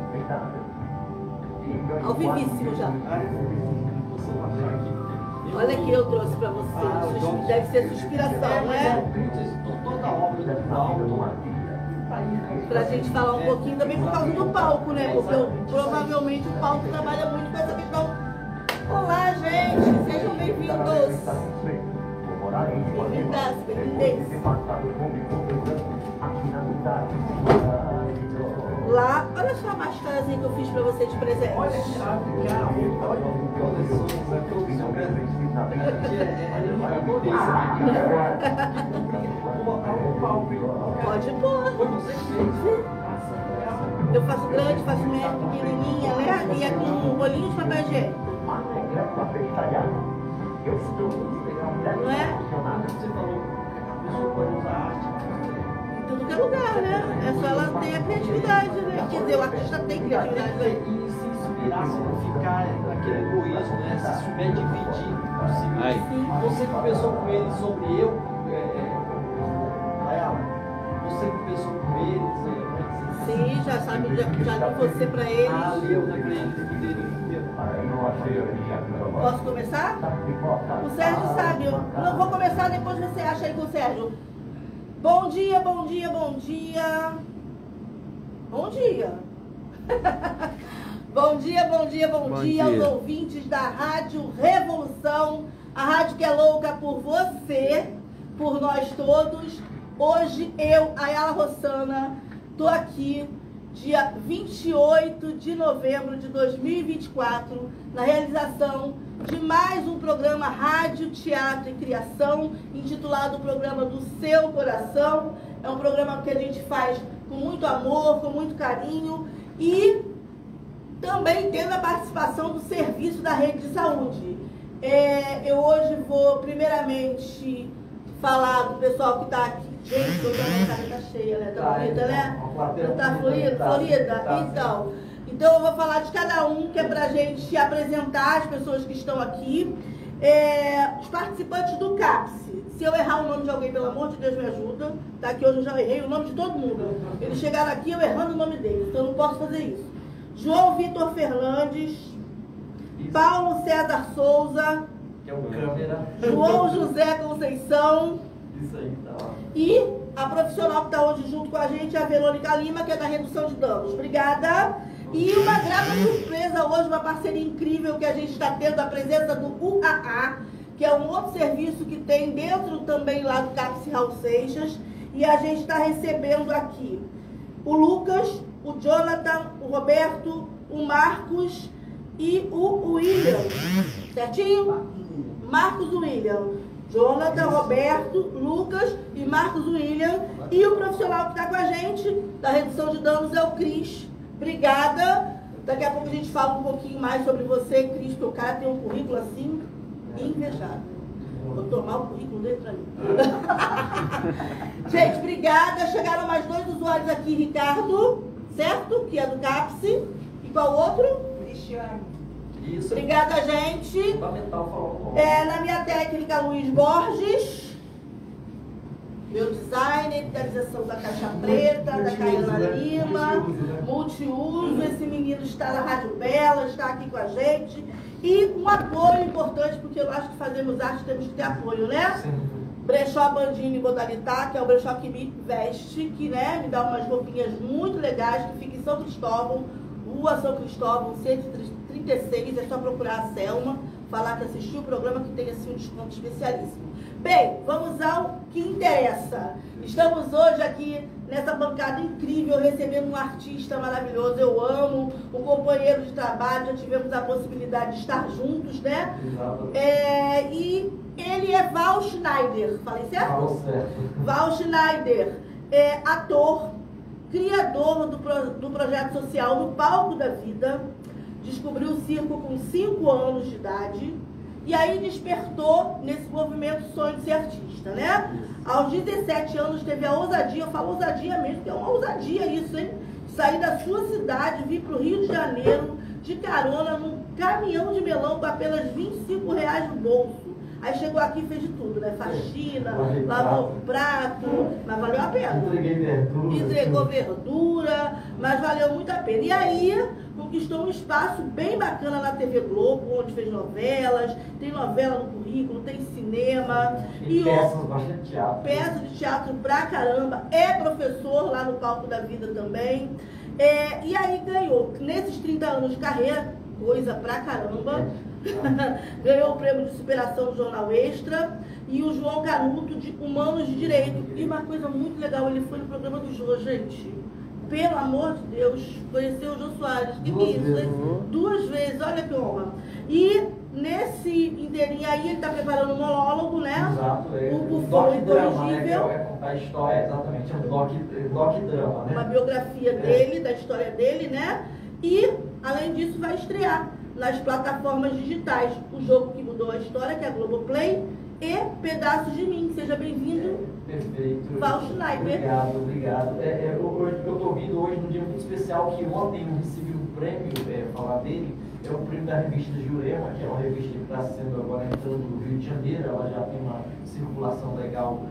Ao vivíssimo já. Olha que eu trouxe pra você. Deve ser suspiração, né? Toda a obra do Paulo. Pra gente falar um pouquinho também por causa do palco, né? Porque provavelmente o palco trabalha muito com essa questão. Olá, gente! Sejam bem-vindos! Bem-vindas, bem-vindes! Lá, olha só a máscarazinha que eu fiz pra você de presente. Olha a chave, cara. Olha Pode pôr. Eu faço grande, faço média, pequenininha, né? E aqui um bolinho de papel higiênico. Não é? Você falou que a pessoa pode usar arte. Em tudo que é lugar, né? É só ela ter a criatividade, né? Quer dizer, o artista tem criatividade, né? E se inspirar, se não ficar naquele egoísmo, né? Se souber dividir possível. Você conversou com eles sobre eu, você conversou com eles, sim, já sabe, já li você pra eles. Leu naquele livro dele. Posso começar? O Sérgio sabe. Não vou começar, depois você acha aí com o Sérgio. Bom dia, bom dia, bom dia. Bom dia. Bom dia, bom dia, bom dia aos ouvintes da Rádio Revolução. A rádio que é louca por você, por nós todos. Hoje eu, Ayala Rossana, tô aqui dia 28 de novembro de 2024, na realização de mais um programa Rádio, Teatro e Criação, intitulado o Programa do Seu Coração. É um programa que a gente faz com muito amor, com muito carinho e também tendo a participação do Serviço da Rede de Saúde. Eu hoje vou, primeiramente, falar do pessoal que está aqui. Gente, toda a casa tá cheia, né? Tá bonita, né? Tá florida? Então eu vou falar de cada um, que é pra gente apresentar as pessoas que estão aqui. Os participantes do CAPS. Se eu errar o nome de alguém, pelo amor de Deus, me ajuda. Tá? Que hoje eu já errei o nome de todo mundo. Eles chegaram aqui eu errando o nome deles, então eu não posso fazer isso. João Vitor Fernandes, Paulo César Souza, que é o câmera. João José Conceição. Isso aí, tá lá. E a profissional que está hoje junto com a gente é a Verônica Lima, que é da redução de danos. Obrigada. E uma grata surpresa hoje, uma parceria incrível que a gente está tendo, a presença do UAA, que é um outro serviço que tem dentro também lá do CAPS Raul Seixas. E a gente está recebendo aqui o Lucas, o Jonathan, o Roberto, o Marcos e o William. Certinho? Marcos e William. Jonathan, Roberto, Lucas e Marcos William. E o profissional que está com a gente, da redução de danos, é o Cris. Obrigada. Daqui a pouco a gente fala um pouquinho mais sobre você, Cris, porque o cara tem um currículo assim, invejável. Vou tomar o currículo dele para mim. Gente, obrigada. Chegaram mais dois usuários aqui, Ricardo, certo? Que é do CAPS. E qual outro? Cristiano. Isso. Obrigada, gente. Fundamental falar. Na minha técnica, Luiz Borges. Meu designer, digitalização da Caixa Preta, da Caiana Lima. Multiuso. Esse menino está na Rádio Bela, está aqui com a gente. E um apoio importante, porque eu acho que fazemos arte, temos que ter apoio, né? Sim. Brechó Bandini Modalitá, que é o brechó que me veste, que né, me dá umas roupinhas muito legais, que fica em São Cristóvão, Rua São Cristóvão, 136, é só procurar a Selma, falar que assistiu o programa, que tem assim um desconto especialíssimo. Bem, vamos ao que interessa. Estamos hoje aqui nessa bancada incrível, recebendo um artista maravilhoso, eu amo, um companheiro de trabalho, já tivemos a possibilidade de estar juntos, né? Exato. E ele é Val Schneider, falei certo? Val Schneider é ator, criador do projeto social No Palco da Vida, descobriu o circo com 5 anos de idade e aí despertou nesse movimento sonho de ser artista, né? Aos 17 anos teve a ousadia, eu falo ousadia mesmo, porque é uma ousadia isso, hein? Sair da sua cidade, vir para o Rio de Janeiro de carona num caminhão de melão com apenas R$25 no bolso. Aí chegou aqui e fez de tudo, né? Faxina, lavou o prato, mas valeu a pena. Entregou verdura, mas valeu muito a pena. E aí, conquistou um espaço bem bacana na TV Globo, onde fez novelas, tem novela no currículo, tem cinema. E peças, bastante teatro. Peças de teatro pra caramba. É professor lá no Palco da Vida também. E aí ganhou, nesses 30 anos de carreira, coisa pra caramba, ganhou o prêmio de superação do Jornal Extra e o João Canuto de Humanos de Direito. E uma coisa muito legal, ele foi no programa do Jô, gente. Pelo amor de Deus, conheceu o Jô Soares. Que isso, hein? 2 vezes, olha que honra. E nesse inteirinho aí, ele está preparando um monólogo, né? Exato, o Bufão Incorrigível. Né? É contar a história, exatamente, é um doc-drama, né? Uma biografia dele, da história dele, né? E, além disso, vai estrear nas plataformas digitais o jogo que mudou a história, que é a Globoplay, e Pedaços de Mim. Seja bem-vindo. Perfeito. Val Schneider. Obrigado. Eu estou vindo hoje num dia muito especial, que ontem eu recebi um prêmio, falar dele, é o prêmio da revista Jurema, que é uma revista que está sendo agora entrando no Rio de Janeiro. Ela já tem uma circulação legal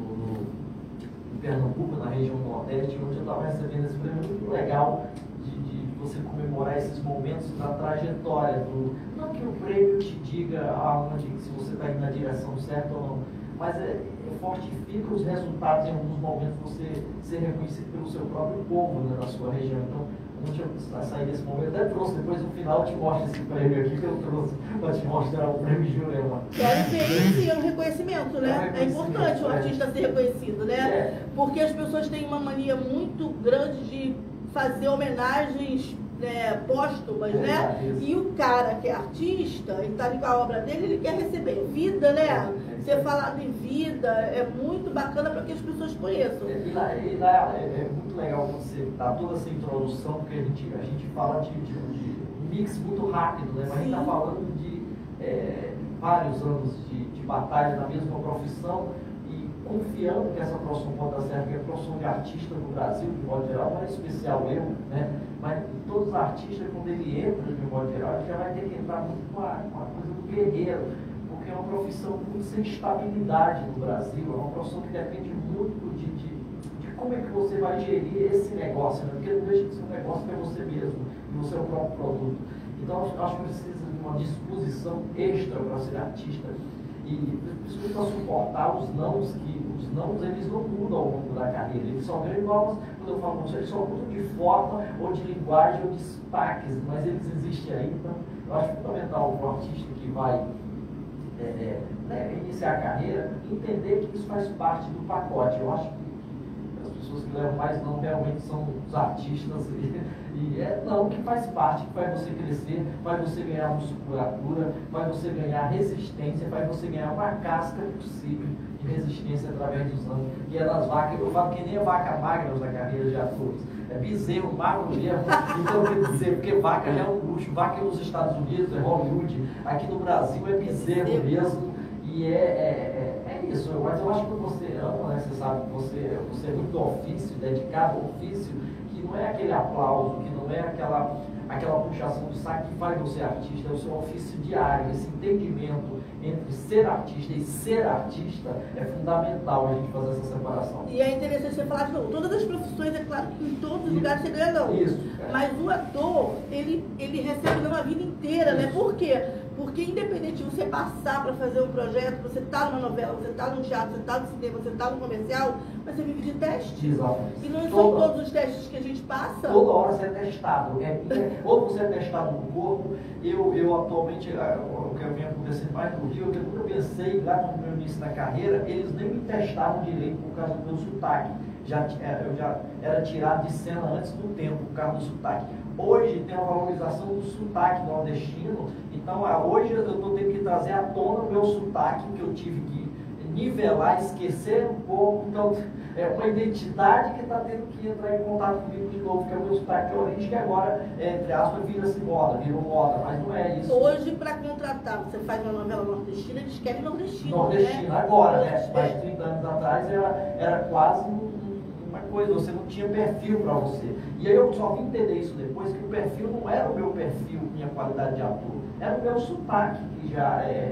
em Pernambuco, na região do Nordeste, onde eu estava recebendo esse prêmio muito legal de você comemorar esses momentos da trajetória. Não que o prêmio te diga aonde, se você está indo na direção certa ou não, mas fortifica os resultados em alguns momentos, você ser reconhecido pelo seu próprio povo, né, na sua região. Então, onde eu sair desse momento, até trouxe, depois no final eu te mostro esse prêmio aqui que eu trouxe para te mostrar o prêmio Jurema. Quero ver esse reconhecimento, né? É importante o artista ser reconhecido, né? Porque as pessoas têm uma mania muito grande de fazer homenagens póstumas, né? E o cara que é artista, ele tá ali com a obra dele, ele quer receber em vida, né? Ser falado em vida é muito bacana para que as pessoas conheçam. E lá é muito legal você dar toda essa introdução, porque a gente fala de um mix muito rápido, né? Mas a gente está falando de vários anos de batalha na mesma profissão, e confiando que essa profissão pode dar certo, que é a profissão de artista no Brasil, de modo geral, não é especial eu, né? Mas todos os artistas, quando ele entra, de modo geral, ele já vai ter que entrar muito com a coisa do guerreiro, porque é uma profissão muito sem estabilidade no Brasil, é uma profissão que depende muito de como é que você vai gerir esse negócio, né? Porque não deixa de ser um negócio que é você mesmo, e o seu próprio produto. Então, acho que precisa de uma disposição extra para ser artista, e principalmente para suportar os nãos, eles não mudam ao longo da carreira, eles só ganham novas, quando eu falo com você, eles só mudam de forma, ou de linguagem, ou de destaques, mas eles existem aí. Então, eu acho fundamental para o artista que vai iniciar a carreira, entender que isso faz parte do pacote. Eu acho que as pessoas que levam mais não realmente são os artistas, não, que faz parte, que faz você crescer, faz você ganhar musculatura, faz você ganhar resistência, faz você ganhar uma casca possível de resistência através dos anos. E é das vacas, eu falo que nem a vaca magra na carreira de atores, é bezerro, magro mesmo. Então, quer dizer, porque vaca já é um luxo, vaca nos Estados Unidos é Hollywood, aqui no Brasil é bezerro mesmo, e é isso. Mas eu acho que você ama, né? Você sabe que você é muito do ofício, dedicado ao ofício, que não é aquele aplauso, que não é aquela puxação do saco que faz você artista, é o seu ofício diário, esse entendimento entre ser artista e ser artista é fundamental a gente fazer essa separação. E é interessante você falar de novo, todas as profissões, é claro que em todos os lugares você ganha não. Isso. Mas o ator, ele recebe uma vida inteira, né? Por quê? Porque independente de você passar para fazer um projeto, você está numa novela, você está no teatro, você está no cinema, você está no comercial, mas você vive de teste. Exatamente. E não são todos os testes que a gente passa. Toda hora você é testado. Ou você é testado no corpo. Eu atualmente, o que vem acontecendo mais no Rio, eu nunca pensei, lá no meu início da carreira, eles nem me testavam direito por causa do meu sotaque. Eu já era tirado de cena antes do tempo, por causa do sotaque. Hoje tem a valorização do sotaque nordestino, então hoje eu estou tendo que trazer à tona o meu sotaque, que eu tive que nivelar, esquecer um pouco. Então é uma identidade que está tendo que entrar em contato comigo de novo, que é o meu sotaque de origem, que agora, entre aspas, virou moda, mas não é isso. Hoje, para contratar, você faz uma novela nordestina, eles querem nordestino. Nordestina, né? Agora, né? Mais de 30 anos atrás era quase uma coisa, você não tinha perfil para você. E aí eu só vim entender isso depois, que o perfil não era o meu perfil, minha qualidade de ator, era o meu sotaque, que já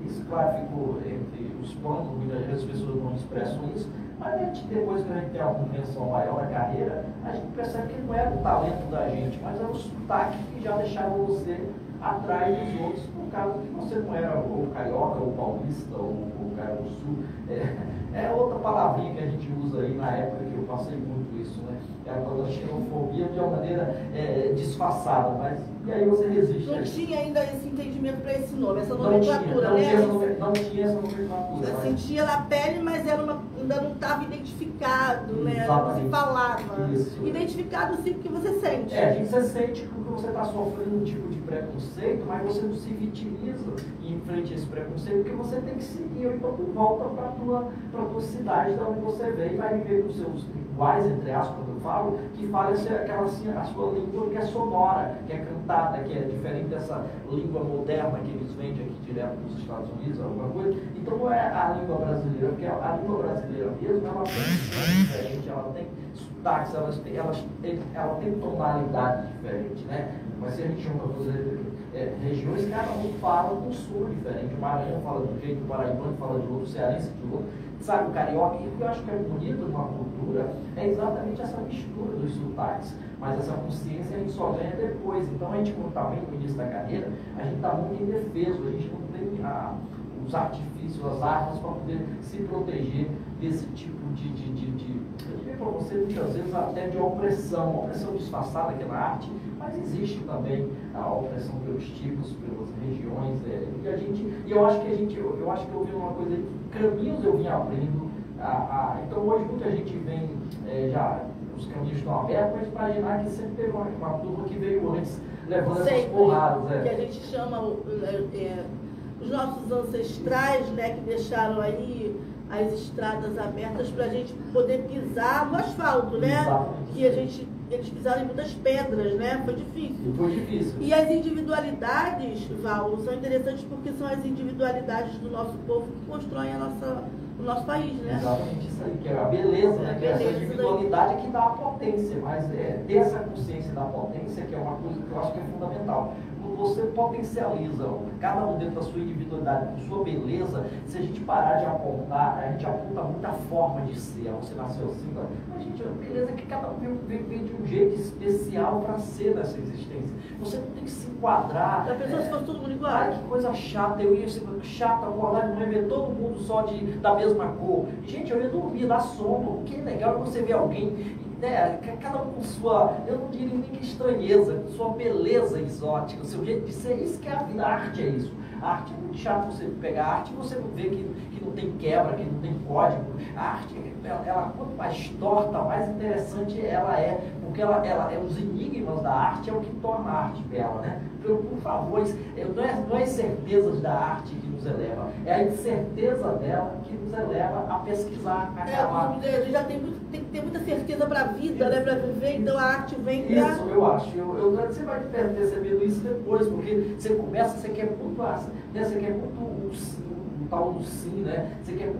isso, claro, ficou entre os planos, muitas vezes as pessoas não expressam isso, mas a gente, depois que a gente tem uma compreensão maior da carreira, a gente percebe que não era o talento da gente, mas era o sotaque que já deixava você atrás dos outros, por causa que você não era o carioca, ou paulista, ou o cara do sul. É outra palavrinha que a gente usa aí na época que eu passei muito isso, né? Era a xenofobia de uma maneira disfarçada, mas e aí você resiste. Não tinha ainda esse entendimento para esse nome, essa nomenclatura, né? Não tinha essa nomenclatura. Você sentia na pele, mas ainda não estava identificado, né? Não se falava. Isso. Identificado sim porque você sente. Você sente porque você está sofrendo um tipo de preconceito, mas você não se vitimiza em frente a esse preconceito, porque você tem que seguir, ou então tu volta para a tua cidade, da onde você veio, e vai viver com seus iguais, entre aspas, quando eu falo, que fala aquela assim, a sua língua que é sonora, que é cantada, que é diferente dessa língua moderna que eles vendem aqui direto nos Estados Unidos, alguma coisa. Então não é a língua brasileira, porque a língua brasileira mesmo, ela tem diferente, ela tem sotaques, ela tem tonalidade diferente, né? Mas se a gente junta duas regiões, cada um fala com som diferente. O Maranhão fala de um jeito, o Paraibano fala de outro, o Cearense de outro. Sabe, o carioca, e o que eu acho que é bonito numa cultura é exatamente essa mistura dos sotaques. Mas essa consciência a gente só ganha depois. Então a gente, como está bem no início da carreira, a gente está muito indefeso, a gente não tem os artifícios, as armas para poder se proteger desse tipo eu diria para você, muitas vezes, até de opressão disfarçada que é na arte, mas existe também a opressão pelos tipos, pelas regiões, eu acho que eu vi uma coisa aí, caminhos eu vim abrindo, então hoje muita gente vem, os caminhos estão abertos, mas imaginar que sempre teve uma turma que veio antes, levando essas porradas. Que a gente chama os nossos ancestrais, né, que deixaram aí as estradas abertas para a gente poder pisar no asfalto, né? Exatamente. Que eles pisaram em muitas pedras, né? Foi difícil. Foi difícil. E as individualidades, Val, são interessantes porque são as individualidades do nosso povo que constroem o nosso país, né? Exatamente isso aí, que é a beleza, né? Que é essa individualidade que dá a potência, mas ter essa consciência da potência que é uma coisa que eu acho que é fundamental. Quando você potencializa cada um dentro da sua individualidade, com sua beleza, se a gente parar de apontar, a gente aponta muita forma de ser. Você nasceu assim, mas gente, a beleza é que cada um vem de um jeito especial para ser nessa existência. Você não tem que se enquadrar. A pessoa se fosse todo mundo igual. Ai, que coisa chata, eu ia ser chata, acordar de manhã, ver todo mundo só da mesma cor. Gente, eu ia dormir, dar sono. O que é legal é você ver alguém, né, cada um com sua, eu não diria nem que estranheza, sua beleza exótica, o seu jeito de ser. Isso que é a vida, a arte é isso. A arte é muito chato você pegar a arte e você não vê que não tem quebra, que não tem código. A arte, ela quanto mais torta, mais interessante ela é, porque ela os enigmas da arte é o que torna a arte bela, né? Por favor, não é as certezas da arte que nos eleva, é a incerteza dela que nos eleva a pesquisar, a acabar. Já tem que ter muita certeza para a vida, né, para viver, então a arte vem para... Isso, eu acho. Você vai percebendo isso depois, porque você começa, você quer muito, né, você quer muito o tal do sim, né? Você quer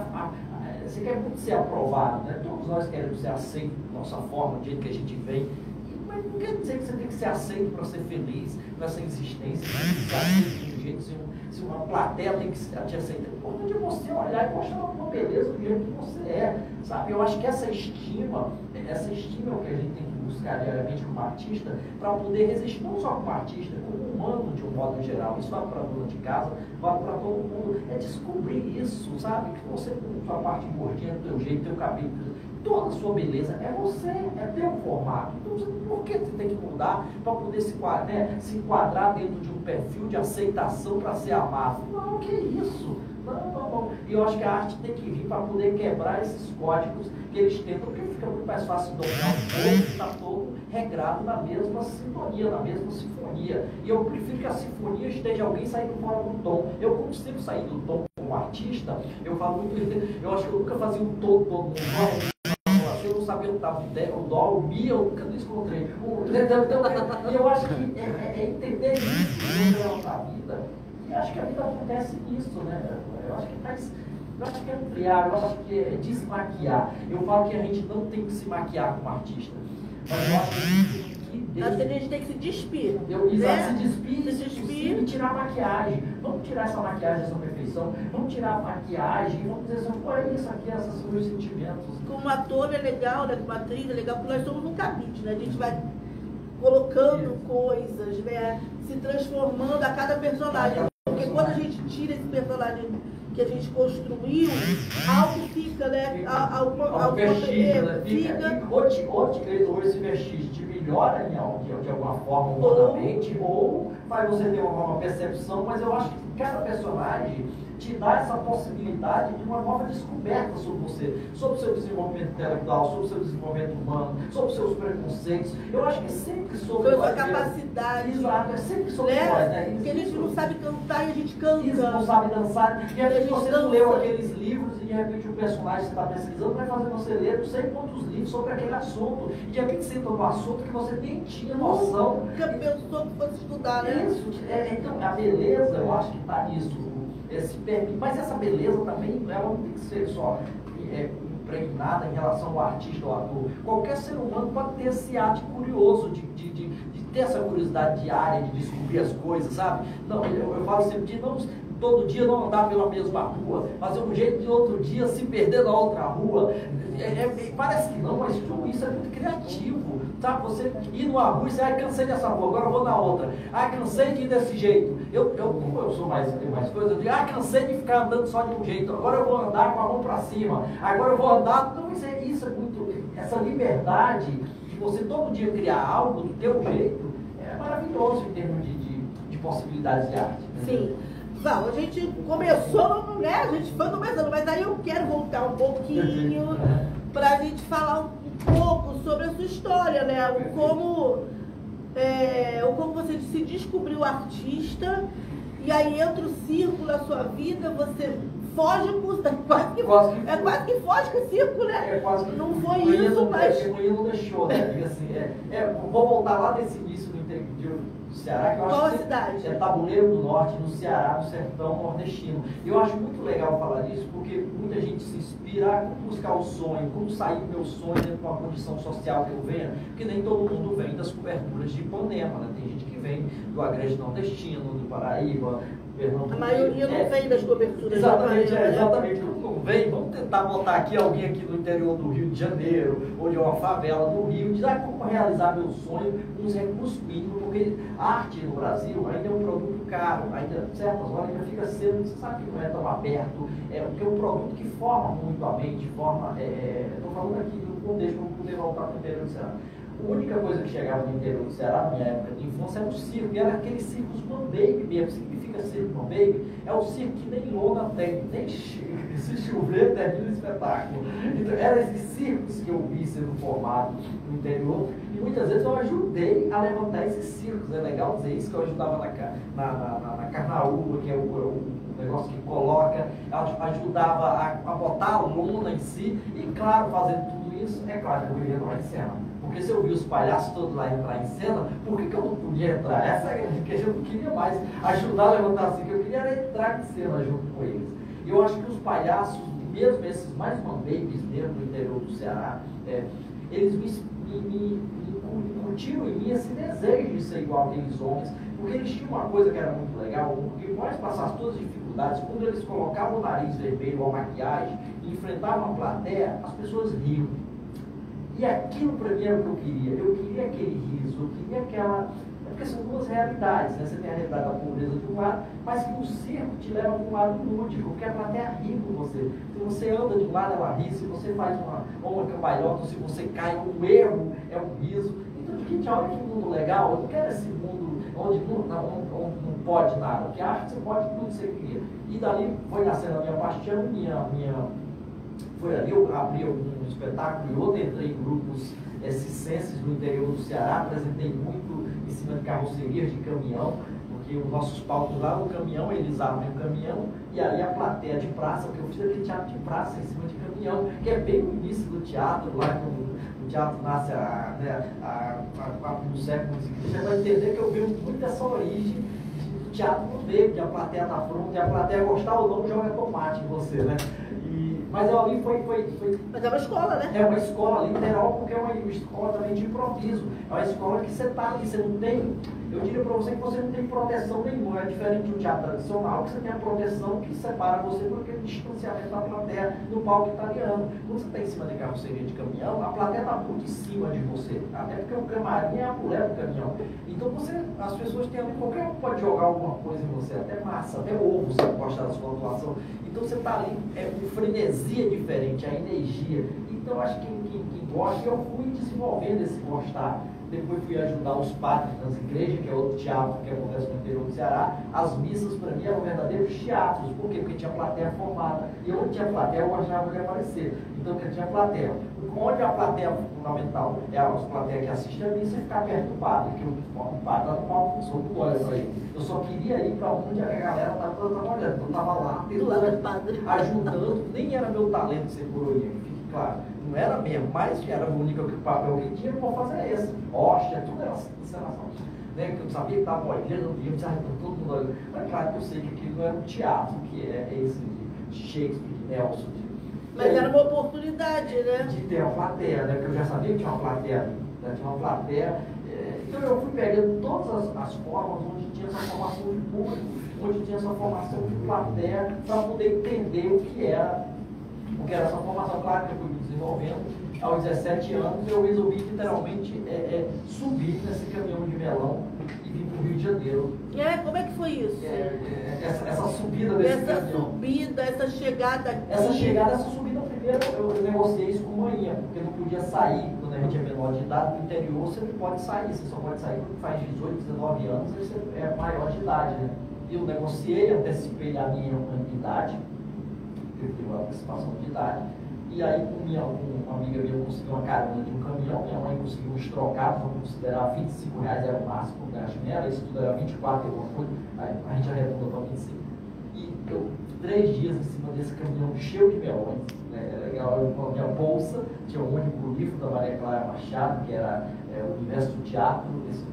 muito ser aprovado, né? Todos nós queremos ser aceitos da nossa forma, do jeito que a gente vem. Mas não quer dizer que você tem que ser aceito para ser feliz nessa existência, ser aceito de um jeito, se uma plateia tem que te aceitar. O importante é você olhar e mostrar uma beleza do jeito que você é, sabe? Eu acho que essa estima é o que a gente tem que buscar diariamente como artista, para poder resistir, não só como artista, como humano de um modo geral. Isso vale para a dona de casa, vale para todo mundo. É descobrir isso, sabe? Que você, com sua parte gordinha, do teu jeito, teu cabelo, toda a sua beleza é você, é teu formato. Então, por que você tem que mudar para poder se enquadrar dentro de um perfil de aceitação para ser amado? Não, que isso? Não. E eu acho que a arte tem que vir para poder quebrar esses códigos que eles tentam, porque fica muito mais fácil dominar o povo que está todo regrado na mesma sintonia, na mesma sinfonia. E eu prefiro que a sinfonia esteja alguém saindo fora do tom. Eu consigo sair do tom como artista, eu falo muito, eu acho que eu nunca fazia um tom todo mundo. Eu não sabia o dó, o mi, eu nunca encontrei. E eu acho que é entender isso no da vida. E acho que a vida acontece nisso, né? Eu acho que é ampliar, eu acho que é desmaquiar. Eu falo que a gente não tem que se maquiar como artista, mas eu acho que Acho que a gente tem que se despir. Se despir e tirar a maquiagem. Vamos tirar essa maquiagem dessa perfeição, vamos tirar a maquiagem, vamos dizer assim, olha isso aqui, esses são meus sentimentos. Como ator é legal, né? Como atriz é legal, porque nós somos um cabide, né? A gente vai colocando coisas, né? Se transformando a cada personagem. Porque quando a gente tira esse personagem que a gente construiu, algo fica, né? Algo vestígio, né? Fica. Ou esse vestígio te melhora de alguma forma humanamente, ou faz você ter uma percepção, mas eu acho que cada personagem te dá essa possibilidade de uma nova descoberta sobre você, sobre o seu desenvolvimento intelectual, sobre o seu desenvolvimento humano, sobre os seus preconceitos. Eu acho que é sempre sobre a capacidade. Exato, é sempre sobre nós, né? Porque a gente não sabe cantar e a gente canta. Isso, não sabe dançar. De repente você não leu aqueles livros e de repente o personagem que você está pesquisando vai fazer você ler não sei quantos livros sobre aquele assunto. E de repente você entra no assunto que você nem tinha noção. Nunca pensou que fosse estudar, né? Isso, então a beleza, eu acho que está nisso. Mas essa beleza também, ela não tem que ser só impregnada em relação ao artista ou ator. Qualquer ser humano pode ter esse ato curioso de ter essa curiosidade diária, de descobrir as coisas, sabe? Não, eu falo sempre de não todo dia não andar pela mesma rua, fazer um jeito de outro dia se perder na outra rua. Parece que não, mas isso é muito criativo, sabe? Você ir numa rua e você, cansei dessa rua, agora eu vou na outra. Cansei de ir desse jeito. Como eu sou mais coisa, eu digo, cansei de ficar andando só de um jeito, agora eu vou andar com a mão para cima, agora eu vou andar. Então isso é muito, essa liberdade de você todo dia criar algo do teu jeito, é maravilhoso em termos de possibilidades de arte. Né? Sim. Val, a gente começou, né? A gente foi começando, mas aí eu quero voltar um pouquinho para a gente falar um pouco sobre a sua história, né? Como você se descobriu artista e aí entra o círculo na sua vida, você foge com quase que foge com o círculo, né? Não foi isso, mas o não deixou, né? Assim, vou voltar lá desse início do interior do Ceará, que eu Qual acho a cidade? É Tabuleiro do Norte, no Ceará, no sertão nordestino. E eu acho muito legal falar disso, porque muita gente se inspira como buscar o sonho, como sair do meu sonho dentro de uma condição social que eu venha, porque nem todo mundo vem das coberturas de Ipanema, né? Tem gente que vem do Agreste Nordestino, do Paraíba, Pernambuco. A maioria não vem das coberturas. Exatamente, exatamente. Não vem, vamos tentar botar aqui alguém aqui do interior do Rio de Janeiro, ou de uma favela do Rio, dizer como realizar meu sonho com os recursos mínimos, porque a arte no Brasil ainda é um produto caro, ainda, certas horas ainda fica sendo, você sabe que não é tão aberto, porque é um produto que forma muito a mente, estou falando aqui do contexto, vamos poder voltar para o interior do Ceará. A única coisa que chegava no interior do Ceará, na minha época de infância, era o circo, e era aquele circo Mambaby mesmo. Significa circo Mambaby? É o circo que nem lona tem, nem se chover termina o espetáculo. Então, eram esses circos que eu vi sendo formados no interior, e muitas vezes eu ajudei a levantar esses circos. É legal dizer isso, que eu ajudava na carnaúba, que é o negócio que coloca, ajudava a botar a lona em si, e claro, fazendo tudo isso, é claro que eu ia entrar em cena. Porque se eu vi os palhaços todos lá entrar em cena, por que eu não podia entrar? Essa é a questão, eu não queria mais ajudar a levantar assim, que eu queria era entrar em cena junto com eles. E eu acho que os palhaços, mesmo esses mais mambabies mesmo do interior do Ceará, eles me incutiram em mim esse desejo de ser igual aqueles homens, porque eles tinham uma coisa que era muito legal, porque mais passasse todas as dificuldades, quando eles colocavam o nariz vermelho ou a maquiagem e enfrentavam a plateia, as pessoas riam. E aquilo para mim era o que eu queria. Eu queria aquele riso, eu queria aquela... Porque são duas realidades, né? Você tem a realidade da pobreza de um lado, mas que o circo te leva para um lado lúdico, porque a plateia ri com você. Se você anda de um lado, ela ri. Se você faz uma cambalhota, se você cai, um erro é um riso. Então, gente, olha que mundo legal. Eu não quero esse mundo onde não pode nada. Porque acho que você pode tudo que você cria. E dali foi nascendo a minha paixão, foi ali, eu abri um espetáculo e outro, entrei em grupos circenses do interior do Ceará, apresentei muito em cima de carrocerias de caminhão, porque os nossos palcos lá no caminhão, eles abrem o caminhão e ali a plateia de praça, porque eu fiz aquele teatro de praça em cima de caminhão, que é bem o início do teatro, lá quando o teatro nasce no século seguinte, você vai entender que eu vejo muito dessa origem do teatro no meio, que a plateia está pronta, e a plateia gostar ou não joga tomate em você, né? Mas ali foi. Mas é uma escola, né? É uma escola literal, porque é uma escola também de improviso. É uma escola que você está ali, você não tem. Eu diria para você que você não tem proteção nenhuma. É diferente de um teatro tradicional, que você tem a proteção que separa você por aquele distanciamento da plateia no palco italiano. Quando você está em cima de carroceria de caminhão, a plateia está muito em cima de você. Até porque o camarim é a mulher do caminhão. Então as pessoas têm ali, qualquer um pode jogar alguma coisa em você, até massa, até ovo você gosta da sua atuação. Então você está ali, com frenesia diferente, a energia. Então acho que quem gosta, eu fui desenvolvendo esse gostar. Depois fui ajudar os padres nas igrejas, que é outro teatro que acontece no interior do Ceará. As missas, para mim, eram verdadeiros teatros. Por quê? Porque tinha plateia formada. E eu não tinha plateia, eu achava que ia aparecer. Então, porque tinha plateia. Onde a plateia fundamental é a plateia que assiste a missa e ficar perto do padre, que o padre está no palco, sou do olho para ele. Eu só queria ir para onde a galera estava trabalhando. Eu estava lá, ajudando. Nem era meu talento ser coroinha, fique claro. Não era mesmo, mas era o único papel que tinha, eu vou fazer esse. Hóstia, tudo era encenação. Né? Que eu sabia que estava olhando, eu ia todo mundo olhando. Mas claro que eu sei que aquilo não era um teatro, que é esse de Shakespeare, de Nelson. Mas era uma oportunidade, né? De ter uma plateia, né? Porque eu já sabia que tinha uma plateia ali. Né? Tinha uma plateia. Então eu fui pegando todas as formas onde tinha essa formação de público, onde tinha essa formação de plateia, para poder entender o que era essa formação. Claro que eu fui me desenvolvendo. Aos 17 anos eu resolvi literalmente subir nesse caminhão de melão e vim para o Rio de Janeiro. Como é que foi isso? Essa subida desse caminhão. Essa subida, essa chegada aqui. Essa subida primeiro eu negociei isso com manhã, porque não podia sair quando a gente é menor de idade. No interior você não pode sair, você só pode sair quando faz 18, 19 anos, aí você é maior de idade, né? Eu negociei, antecipei a minha idade, eu tive uma antecipação de idade. E aí, com uma amiga minha, eu consegui uma carona de um caminhão, minha mãe conseguiu um estrocado, vamos considerar R$25 era o máximo, gasto nela, isso tudo era 24 alguma coisa, aí a gente arredondou para 25. E eu, 3 dias em cima desse caminhão cheio de melões, né, com a minha bolsa, tinha um único livro da Maria Clara Machado, que era O Universo do Teatro,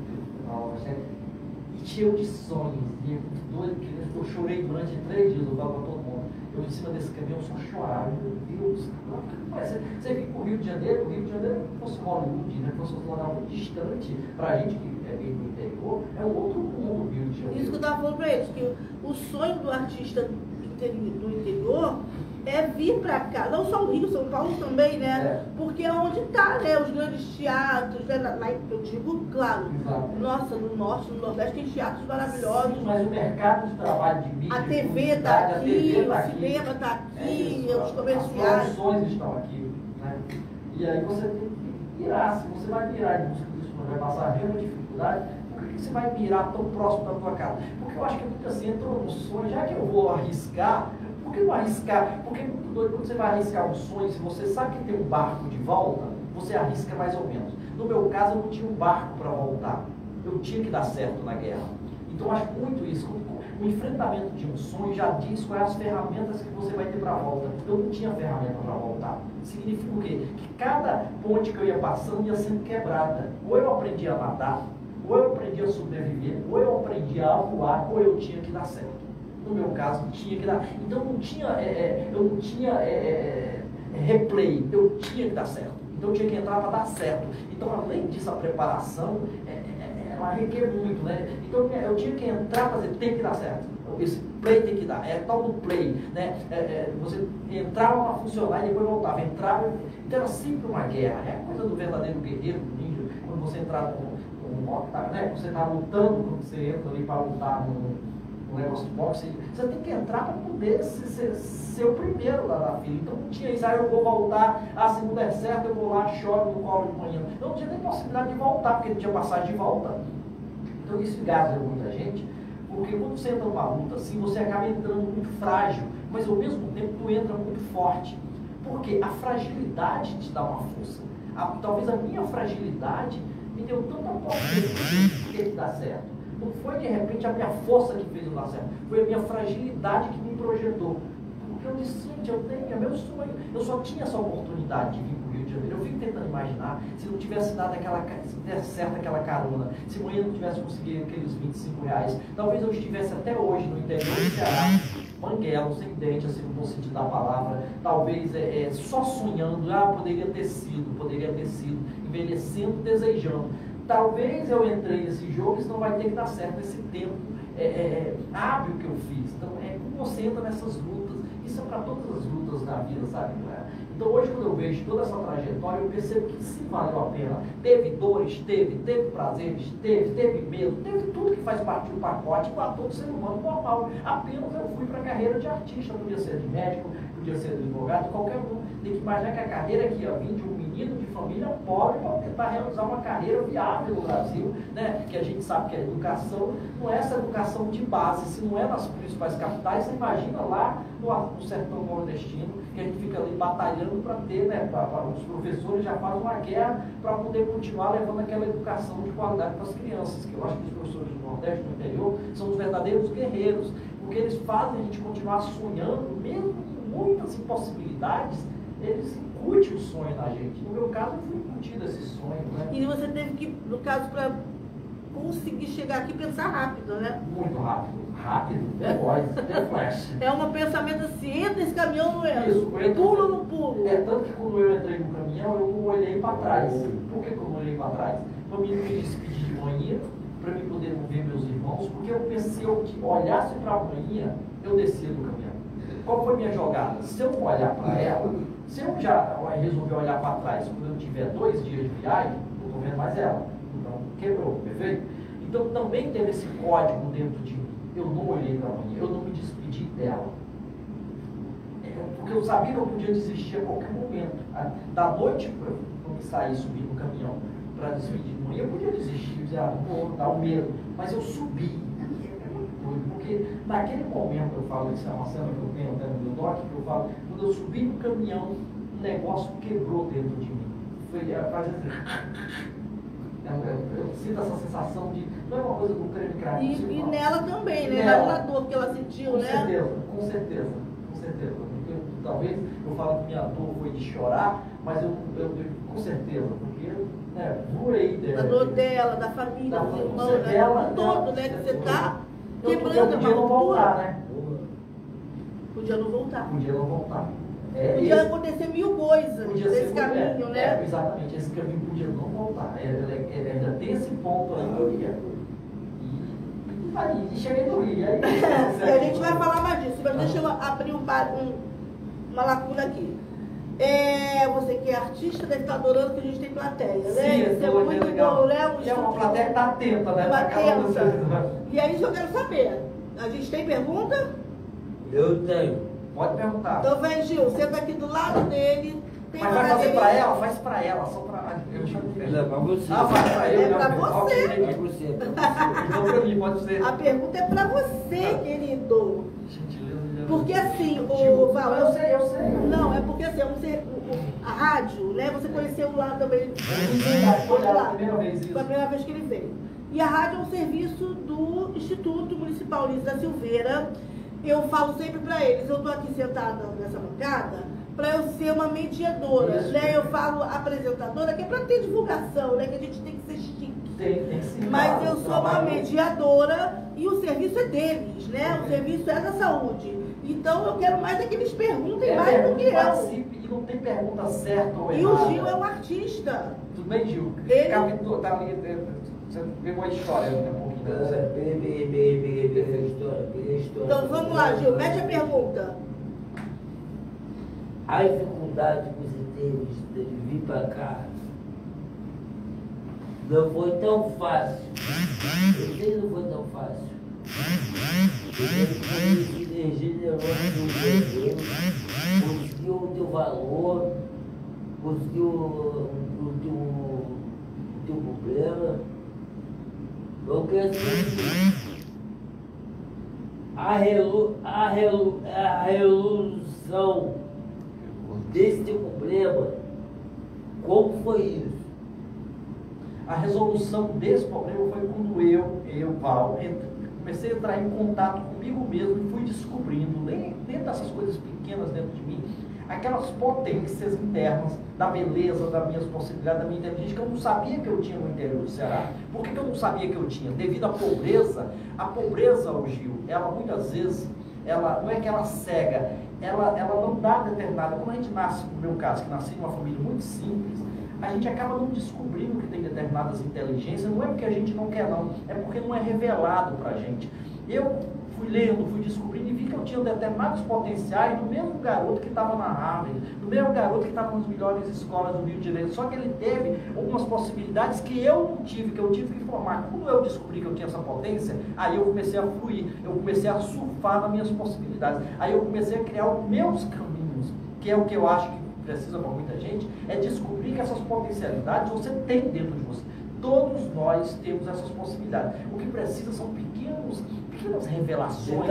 e cheio de sonhos, e muito doido, eu chorei durante 3 dias, eu dava para todo mundo. Eu em cima desse caminhão só chorava, meu Deus, você vem para o Rio de Janeiro, fosse Hollywood, né, fosse um lugar muito distante, para a gente que é bem do interior, é um outro mundo o Rio de Janeiro. Isso que eu estava falando para eles, que o sonho do artista do interior é vir para cá, não só o Rio, São Paulo também, né? Porque é onde está, né? Os grandes teatros, né? Eu digo, claro, nossa, no Norte, no Nordeste tem teatros maravilhosos. Sim, mas o mercado de trabalho de mídia, a TV está aqui, o cinema está aqui, os comerciais. As produções estão aqui, né? E aí você tem que virar, se você vai virar em busca disso, vai passar a mesma dificuldade, por que você vai virar tão próximo da tua casa? Porque eu acho que é muito assim, entrou no sonho, já que eu vou arriscar, por que não arriscar? Porque é muito doido, quando você vai arriscar um sonho, se você sabe que tem um barco de volta, você arrisca mais ou menos. No meu caso, eu não tinha um barco para voltar. Eu tinha que dar certo na guerra. Então, eu acho muito isso. O enfrentamento de um sonho já diz quais as ferramentas que você vai ter para a volta. Eu não tinha ferramenta para voltar. Significa o quê? Que cada ponte que eu ia passando ia sendo quebrada. Ou eu aprendi a nadar, ou eu aprendi a sobreviver, ou eu aprendi a voar, ou eu tinha que dar certo. No meu caso, tinha que dar. Então eu não tinha replay, eu tinha que dar certo. Então eu tinha que entrar para dar certo. Então, além disso, a preparação ela requer muito, né? Então eu tinha que entrar para dizer, tem que dar certo. Esse play tem que dar, é tal do play, né? Você entrava para funcionar e depois voltava, entrava. Então era sempre uma guerra, é a coisa do verdadeiro guerreiro, do ninja, quando você entrar né? Você está lutando, quando você entra ali para lutar no negócio de boxe, você tem que entrar para poder ser o primeiro lá na fila. Então não tinha isso, eu vou voltar, se não der certo eu vou lá, choro no colo de manhã. Eu não tinha nem possibilidade de voltar, porque não tinha passagem de volta. Então isso engasga muita gente, porque quando você entra numa luta assim, você acaba entrando muito frágil, mas ao mesmo tempo tu entra muito forte. Porque a fragilidade te dá uma força. Talvez a minha fragilidade me deu tanta potência de ter que dar certo. Não foi de repente a minha força que fez eu dar certo, foi a minha fragilidade que me projetou. Porque eu disse, gente, é meu sonho. Eu só tinha essa oportunidade de vir para o Rio de Janeiro. Eu fico tentando imaginar se não tivesse dado se desse certo aquela carona, se amanhã não tivesse conseguido aqueles R$25, talvez eu estivesse até hoje no interior do Ceará, banguelo, sem dente, assim, no bom sentido da palavra, talvez só sonhando, poderia ter sido, envelhecendo, desejando. Talvez eu entrei nesse jogo, isso não vai ter que dar certo nesse tempo hábil que eu fiz. Então, como você entra nessas lutas, isso é para todas as lutas da vida, sabe? Então, hoje, quando eu vejo toda essa trajetória, eu percebo que sim, valeu a pena. Teve dores, teve prazeres, teve medo, teve tudo que faz parte do pacote, igual a todo ser humano normal. Apenas eu fui para a carreira de artista, podia ser de médico, podia ser de advogado, qualquer um. Tem que imaginar que a carreira que ia vir de um menino de família pobre para tentar realizar uma carreira viável no Brasil, né? Que a gente sabe que a educação não é essa educação de base, se não é nas principais capitais, você imagina lá no sertão nordestino, que a gente fica ali batalhando para ter, né? Os professores já fazem uma guerra para poder continuar levando aquela educação de qualidade para as crianças, que eu acho que os professores do Nordeste, do interior, são os verdadeiros guerreiros, porque eles fazem a gente continuar sonhando, mesmo com muitas impossibilidades, eles incutem o sonho na gente. No meu caso, eu fui incutido esse sonho, né? E você teve que, no caso, para conseguir chegar aqui, pensar rápido, né? Muito rápido. Rápido, é flash. É um pensamento assim, entra esse caminhão, não entra. Isso, pulo ou não pulo? Tanto que quando eu entrei no caminhão, eu não olhei para trás. Por que eu não olhei para trás? Para mim me despedir de manhã, para mim poder ver meus irmãos, porque eu pensei que olhasse para a manhã, eu descia do caminhão. Qual foi a minha jogada? Se eu não olhar para ela, se eu já resolver olhar para trás quando eu tiver 2 dias de viagem, não estou vendo mais ela. Então, quebrou, perfeito? Então, também teve esse código dentro de mim. Eu não olhei para a manhã, eu não me despedi dela. Porque eu sabia que eu podia desistir a qualquer momento. Da noite, quando eu saí, subir no caminhão para despedir de manhã, eu podia desistir, dizer, vou dar o medo. Mas eu subi. Porque naquele momento, eu falo, isso é uma cena que eu tenho até no meu doc, que eu falo, quando eu subi no caminhão, um negócio quebrou dentro de mim. Foi fazer assim. Eu sinto essa sensação de, não é uma coisa do creme criativo. E nela também, né? Na dor que ela sentiu, com né? Com certeza. Porque talvez eu falo que minha dor foi de chorar, mas eu com certeza, porque voei dela. A dor dela, da família, dos irmãos, né? Todo, né? Que você está quebrando a podia não voltar, né? Podia não voltar. Podia não voltar. Podia acontecer 1000 coisas nesse caminho, né? Exatamente, esse caminho podia não voltar. Ainda tem esse ponto aí. E cheguei no Rio. E a gente vai falar mais disso, mas deixa eu abrir uma lacuna aqui. Você que é artista deve estar adorando que a gente tem plateia, né? Sim, isso é muito bom, né? É uma plateia que está atenta, né? Atenta. E aí eu quero saber, a gente tem pergunta? Eu tenho. Pode perguntar. Então vem, Gil, senta aqui do lado dele. Mas vai fazer para ela? Faz para ela, só para... Não, para você. Faz para ele. É para você. Para você. Então para mim, pode ser. A pergunta é para você, querido. Gentileza. Porque assim, o Val... Eu sei. Não, é porque assim, a rádio, né? Você conheceu lá também. Foi a primeira vez isso. Foi a primeira vez que ele veio. E a rádio é um serviço do Instituto Municipal Luiz da Silveira. Eu falo sempre para eles, eu estou aqui sentada nessa bancada para eu ser uma mediadora, isso, né? Eu falo apresentadora, que é para ter divulgação, né? Que a gente tem que ser chique. Tem que ser. Mas eu sou uma mediadora e o serviço é deles, né? O serviço é da saúde. Então eu quero mais é que eles perguntem mais do que eu. E não tem pergunta certa ou errada. E o Gil é um artista. Tudo bem, Gil? Ele... Tá ali, você pegou a história um pouquinho. Peguei a história. Então vamos lá, Gil, mete a pergunta. A dificuldade que você teve de vir para cá não foi tão fácil. Eu sei que não foi tão fácil. Você foi generoso do Deus, conseguiu o teu valor, conseguiu o teu problema. Porque assim, a resolução desse teu problema, como foi isso? A resolução desse problema foi quando eu, Val, comecei a entrar em contato comigo mesmo e fui descobrindo, dentro dessas coisas pequenas dentro de mim, aquelas potências internas da beleza, das minhas possibilidades, da minha inteligência, que eu não sabia que eu tinha no interior do Ceará. Por que eu não sabia que eu tinha? Devido à pobreza, Gil, ela muitas vezes ela não é que ela cega, ela não dá determinada. Quando a gente nasce, no meu caso, que nasci numa família muito simples, a gente acaba não descobrindo que tem determinadas inteligências, não é porque a gente não quer não, é porque não é revelado pra gente. Eu fui lendo, fui descobrindo e vi que eu tinha determinados potenciais do mesmo garoto que estava na Harvard, do mesmo garoto que estava nas melhores escolas do Rio de Janeiro, só que ele teve algumas possibilidades que eu não tive, que eu tive que formar. Quando eu descobri que eu tinha essa potência, aí eu comecei a fluir, eu comecei a surfar nas minhas possibilidades, aí eu comecei a criar os meus caminhos, que é o que eu acho que precisa para muita gente, é descobrir que essas potencialidades você tem dentro de você. Todos nós temos essas possibilidades. O que precisa são pequenas revelações,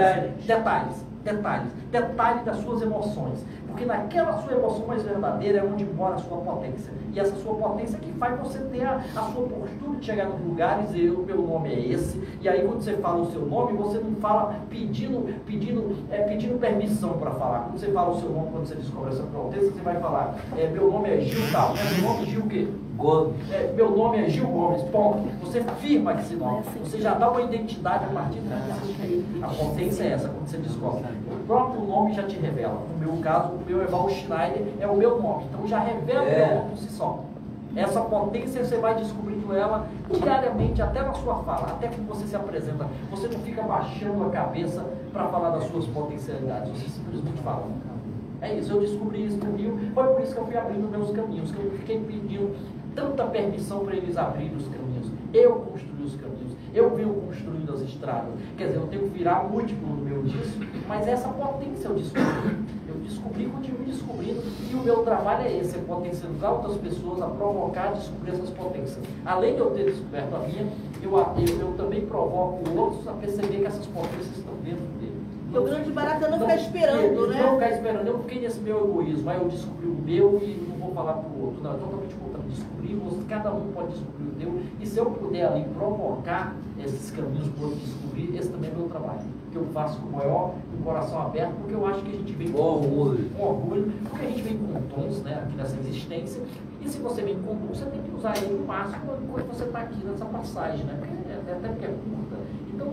detalhes das suas emoções. Porque naquela sua emoção mais verdadeira é onde mora a sua potência. E essa sua potência que faz você ter a sua postura de chegar nos lugares e dizer, meu nome é esse. E aí quando você fala o seu nome, você não fala pedindo permissão para falar. Quando você fala o seu nome, quando você descobre essa potência, você vai falar, meu nome é Gil tal. Meu nome é Gil o quê? Gomes. Meu nome é Gil Gomes, ponto. Você firma esse nome. Você já dá uma identidade a partir daí. A potência é essa, quando você descobre. O próprio nome já te revela. No meu caso, o meu Evaldo Schneider é o meu nome. Então já revela o meu nome por si só. Essa potência você vai descobrindo ela diariamente, até na sua fala, até que você se apresenta. Você não fica baixando a cabeça para falar das suas potencialidades. Você simplesmente fala. É isso, eu descobri isso no Rio. Foi por isso que eu fui abrindo meus caminhos, que eu fiquei pedindo tanta permissão para eles abrirem os caminhos. Eu construí os caminhos, eu venho construindo as estradas. Quer dizer, eu tenho que virar múltiplo no meu disso, mas essa potência eu descobri. Eu descobri, continuo descobrindo, e o meu trabalho é esse, é potencializar outras pessoas a provocar, a descobrir essas potências. Além de eu ter descoberto a minha, eu também provoco outros a perceber que essas potências estão dentro dele. O grande barato é não ficar esperando, né? Não ficar esperando, eu fiquei nesse meu egoísmo, aí eu descobri o meu e não vou falar para o outro. Não, é totalmente contrário. Descobrir, cada um pode descobrir o seu, e se eu puder ali provocar esses caminhos para eu descobrir, esse também é meu trabalho. Que eu faço com o maior, com o coração aberto, porque eu acho que a gente vem com orgulho, porque a gente vem com tons, né, aqui nessa existência, e se você vem com dons, você tem que usar ele no máximo enquanto você está aqui nessa passagem, né? Até porque é curta. Então,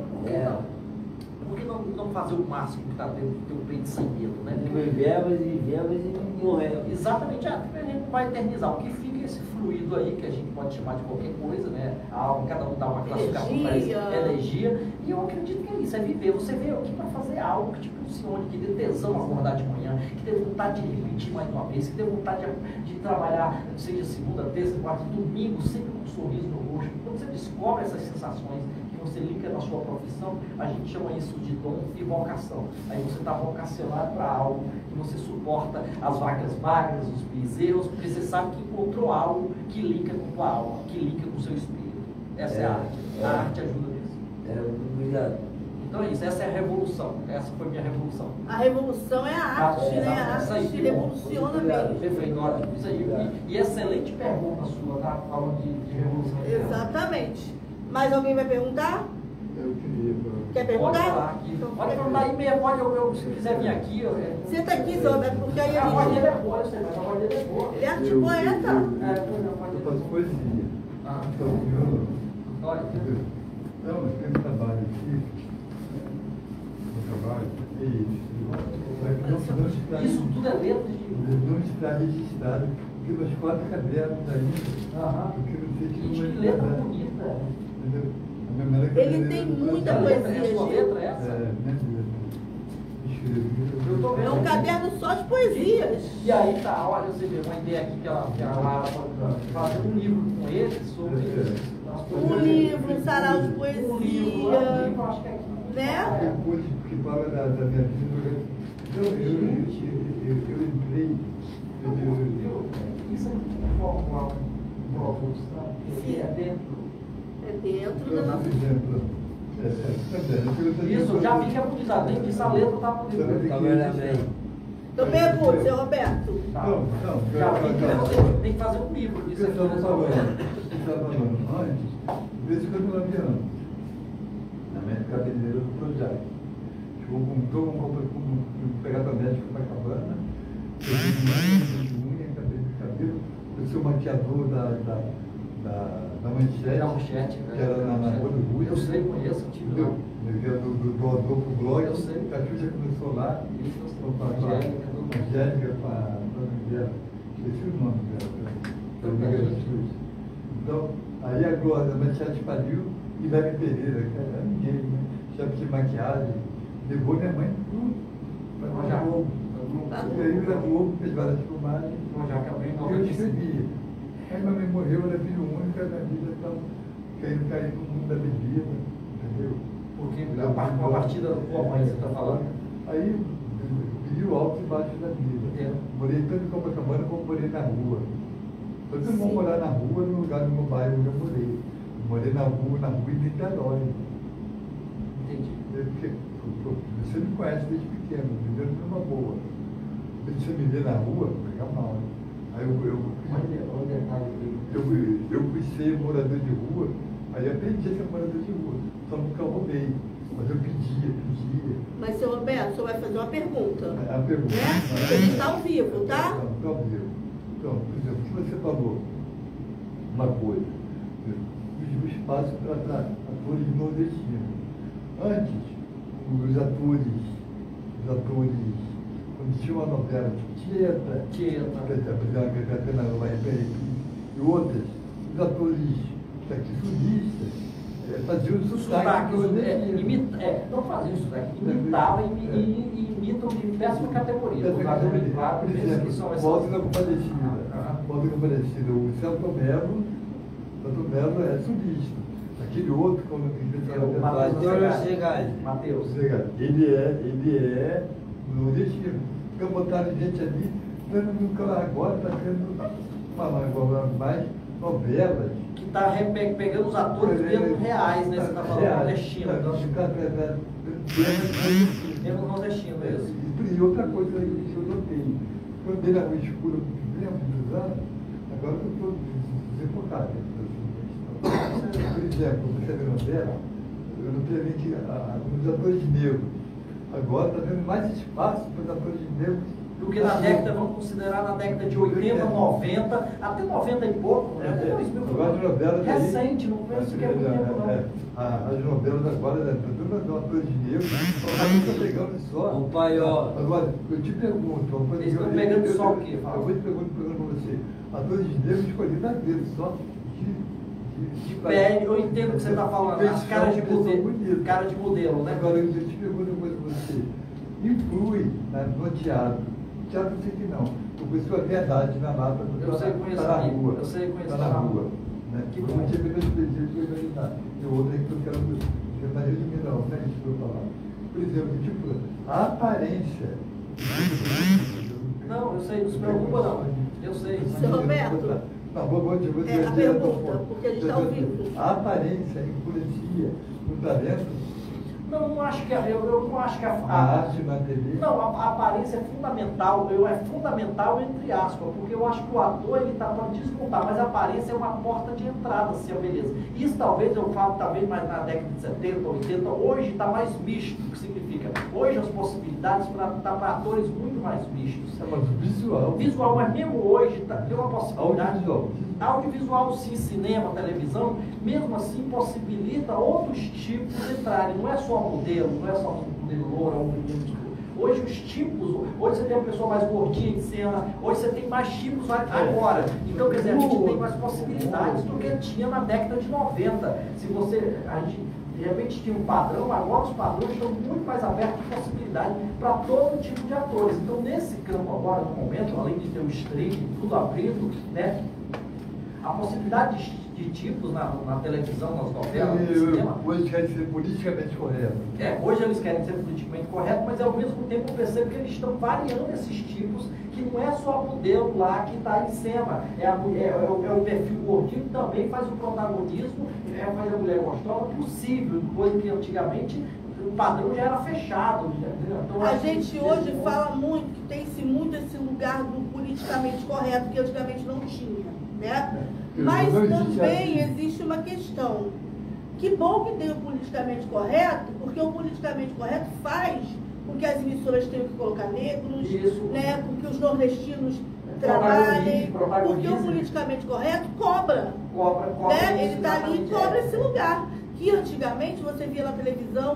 por que não fazer o máximo que está dentro do teu peito sem medo, né? Vivemos e morremos. Exatamente, a gente não vai eternizar. O que fica é esse fluido aí, que a gente pode chamar de qualquer coisa, né? A alma, cada um dá uma classificação para isso, energia. E eu acredito que é isso, é viver. Você veio aqui para fazer algo que te funcione, que dê tesão a acordar de manhã, que dê vontade de repetir mais uma vez, que dê vontade de trabalhar, seja segunda, terça, quarta, domingo, sempre com um sorriso no rosto. Quando você descobre essas sensações, você liga na sua profissão, a gente chama isso de dom e vocação. Aí você está vocacionado para algo, e você suporta as vacas magras, os bezerros, porque você sabe que encontrou algo que liga com a tua alma, que liga com o seu espírito. Essa é a arte. A arte ajuda nisso. Obrigado. Então é isso, essa é a revolução. Essa foi a minha revolução. A revolução é a arte, né? A arte revoluciona mesmo. Perfeito, ótimo. Isso aí. E excelente pergunta sua, tá? Falando de revolução. Exatamente. Mais alguém vai perguntar? Eu queria. Quer perguntar? Pode falar aqui. Pode perguntar aí mesmo, se quiser vir aqui. Senta aqui, Zé Roberto, porque aí a voz ele... dele é boa, eu sei, mas a voz dele é boa. Ele é antipoeta. Eu faço poesia. Então, violão. Olha. Não, mas tem um trabalho aqui. Um trabalho, é isso. Isso tudo é letra de... Não está registrado, porque meus 4 cadernos aí, porque não sei Gente, que letra bonita. Entendeu? Ele tem muita poesia, É a sua letra, é essa? É um caderno só de poesias. E aí tá, olha, você vê uma ideia aqui que a Lara pode fazer um livro com ele sobre... Um livro, um sarau de poesia. Um livro, acho que é aqui. Né? Que fala da minha vida. Então, eu entrei... Isso aqui forma um produto, sabe? É dentro. É dentro da nossa... Isso, já vi que é bonito. Tem que essa letra tá bonita. Então pergunte, seu Roberto. Não. Já vi que tem que fazer um livro disso aqui. Antes, de vez em quando eu avião. Na minha cabeleireira do Projac. Pegar a médica para Cabana, unha, cabelo, eu sou maquiador da Manchete, Da Manchete, que era na Rua do Rui. Eu sei, conheço, tive lá. Eu via do do Adolfo Bloch, Eu sei. a Xuxa começou lá, Isso, eu sei. com a Angélica, com a dona dela, esqueci o nome dela, que é o amiga da Xuxa. Então, aí a Glória, a Manchete pariu, e Leve Pereira, que era ninguém, né? Chefe de maquiagem, levou minha mãe tudo, para Já. o Globo. E aí o Globo fez várias filmagens, Não, já acabei em e eu 95. escrevia. Aí minha mãe morreu, ela é filho único, a minha vida está caindo no mundo da bebida, entendeu? Porque uma partida com a mãe, você está falando? Aí pedi o alto e baixo da vida. Entendo. Morei tanto em Copacabana como morei na rua. Todo mundo Sim. morar na rua no lugar do meu bairro onde eu morei. Morei na rua em Niterói. Entendi. Você me conhece desde pequeno, vivendo numa boa. Você me vê na rua, pega mal. Aí Onde é a casa dele? eu fui ser morador de rua, aí eu aprendi a ser morador de rua. Só nunca roubei. Mas eu pedia. Mas, seu Roberto, o senhor vai fazer uma pergunta. A pergunta. Né? Porque ele está ao vivo, tá? Está ao vivo. Então, por exemplo, se você falou uma coisa, o espaço para atores nordestinos. Antes, os atores, quando tinha uma novela, Tieta, a Catena e outras, os atores daqui sulistas faziam o sotaque nordestino. Não fazia isso daqui, imitava e imitam de péssima categoria. Por exemplo, Volta da Compadecida, o Celto Melo é sulista. Aquele outro, quando Matheus. ele é nordestino. Porque botaram gente ali, agora está querendo falar mais novelas. Que está pegando os atores mesmo reais, né? Você está falando nordestino. Mesmo nordestino, mesmo. E outra coisa que eu notei, quando eu dei na Rua Escura por muitos anos, agora eu estou desfocado. Por exemplo, você vê novela, eu notei ali que os atores negros, agora está tendo mais espaço para os atores negros. Porque na década, vamos considerar na década de 80, 90, até 90 e pouco, né? Até 2000. Agora as novelas recente, não foi isso que é muito tempo, não. As novelas agora, todos os atores negros, estão pegando só. O paiol. Agora, eu te pergunto, Eles estão pegando só o quê? Eu vou te perguntar para você. Atores negros escolhidos a dedo, só de pele, eu entendo o que você está falando, as caras de modelo, cara de modelo, né? Agora, eu te pergunto uma coisa para você. Influi no teatro? Teatro eu sei que não. Porque isso é verdade na lata. Eu sei conhecer na rua. Eu sei conhecer na rua. Né? Que eu bom. não tinha medo de pedir de organizar. E outra que eu quero tentar resumir, não, né? Isso que eu falar. Por exemplo, tipo, a aparência. Não, eu sei, não se preocupa não. Eu sei. Seu Roberto. Não, vou dizer a pergunta, porque a gente está ao vivo. A aparência influencia no talento. Não, não acho que eu não acho que A arte na TV. Não, a aparência é fundamental, é fundamental entre aspas, porque eu acho que o ator ele está para desmontar, mas a aparência é uma porta de entrada, assim, a beleza. Isso talvez eu falo talvez mais na década de 70, 80, hoje está mais misto, o que significa? Hoje as possibilidades para atores muito mais mistos. É mais visual. Visual, mas mesmo hoje tem uma possibilidade. Audiovisual. Audiovisual, sim, cinema, televisão, mesmo assim possibilita outros tipos entrarem. Não é só modelo, não é só modelo louro, ou modelo. Hoje os tipos, hoje você tem uma pessoa mais gordinha em cena, hoje você tem mais tipos agora. Então, quer dizer, a gente tem mais possibilidades do que tinha na década de 90. Se você, a gente de repente tinha um padrão, agora os padrões estão muito mais abertos de possibilidade para todo tipo de atores. Então, nesse campo agora, no momento, além de ter o streaming, tudo abrindo, né? A possibilidade de tipos na televisão, nas novelas, no cinema. Hoje querem ser politicamente correto. Hoje eles querem ser politicamente corretos, mas ao mesmo tempo eu percebo que eles estão variando esses tipos, que não é só o modelo lá que está em cena. É o perfil gordinho que também faz o protagonismo, faz a mulher gostosa possível, coisa que antigamente o padrão já era fechado. Então, a gente hoje fala muito, que tem-se muito esse lugar do politicamente correto, que antigamente não tinha, né? Mas também existe uma questão. Que bom que tem o politicamente correto, porque o politicamente correto faz com que as emissoras tenham que colocar negros, né? Com que os nordestinos trabalhem, porque o politicamente correto cobra. Né? Ele está ali e cobra esse lugar. Que antigamente você via na televisão,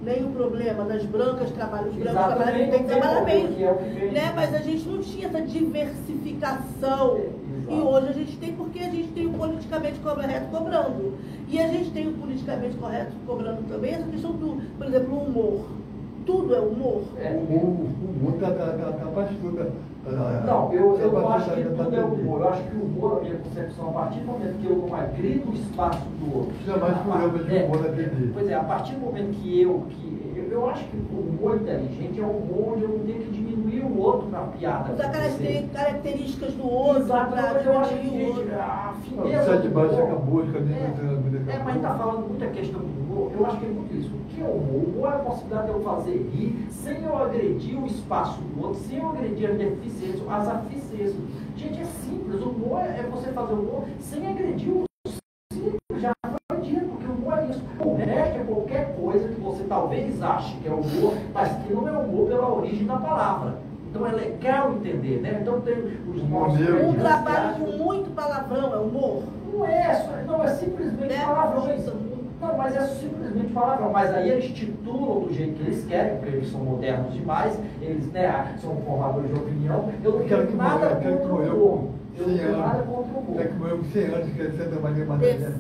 nem o problema das brancas trabalham, os brancos Exatamente, trabalham, tem que trabalhar bem. que é o que vem. Né? Mas a gente não tinha essa diversificação. E hoje a gente tem, porque a gente tem o politicamente correto cobrando. E a gente tem o politicamente correto cobrando também essa questão do, por exemplo, o humor. Tudo é humor. O humor está pastura. Não, eu não acho que tudo é humor. Eu acho que o humor, na minha concepção, a partir do momento que eu não agrido o espaço do outro. Tinha mais programa de humor na TV. Pois é, a partir do momento que eu acho que o humor inteligente é um humor onde eu não tenho que diminuir o outro na piada. Usar características do outro, Exatamente, eu acho que, o outro. gente, a Não, fineza sai de do baixo humor- acabou, de caminho mas está falando muita questão do humor, eu acho que é muito isso. O que é humor? O humor é a possibilidade de eu fazer rir sem eu agredir o espaço do outro, sem eu agredir as deficiências, as aficiências. Gente, é simples, o humor é você fazer o humor sem agredir o simples, já foi dito, porque o humor é isso. O resto é qualquer coisa que você talvez ache que é humor, mas que não é humor pela origem da palavra. Então é legal entender, né? Então tem os nossos... Um trabalho com muito palavrão é humor. Não é simplesmente Né? palavrões. Não, mas é simplesmente palavrão. Mas aí eles titulam do jeito que eles querem, porque eles são modernos demais, eles, né, são formadores de opinião. Eu não tenho nada contra o humor. Eu não tenho nada contra o humor. É que morreu com 100 anos, que ele senta mais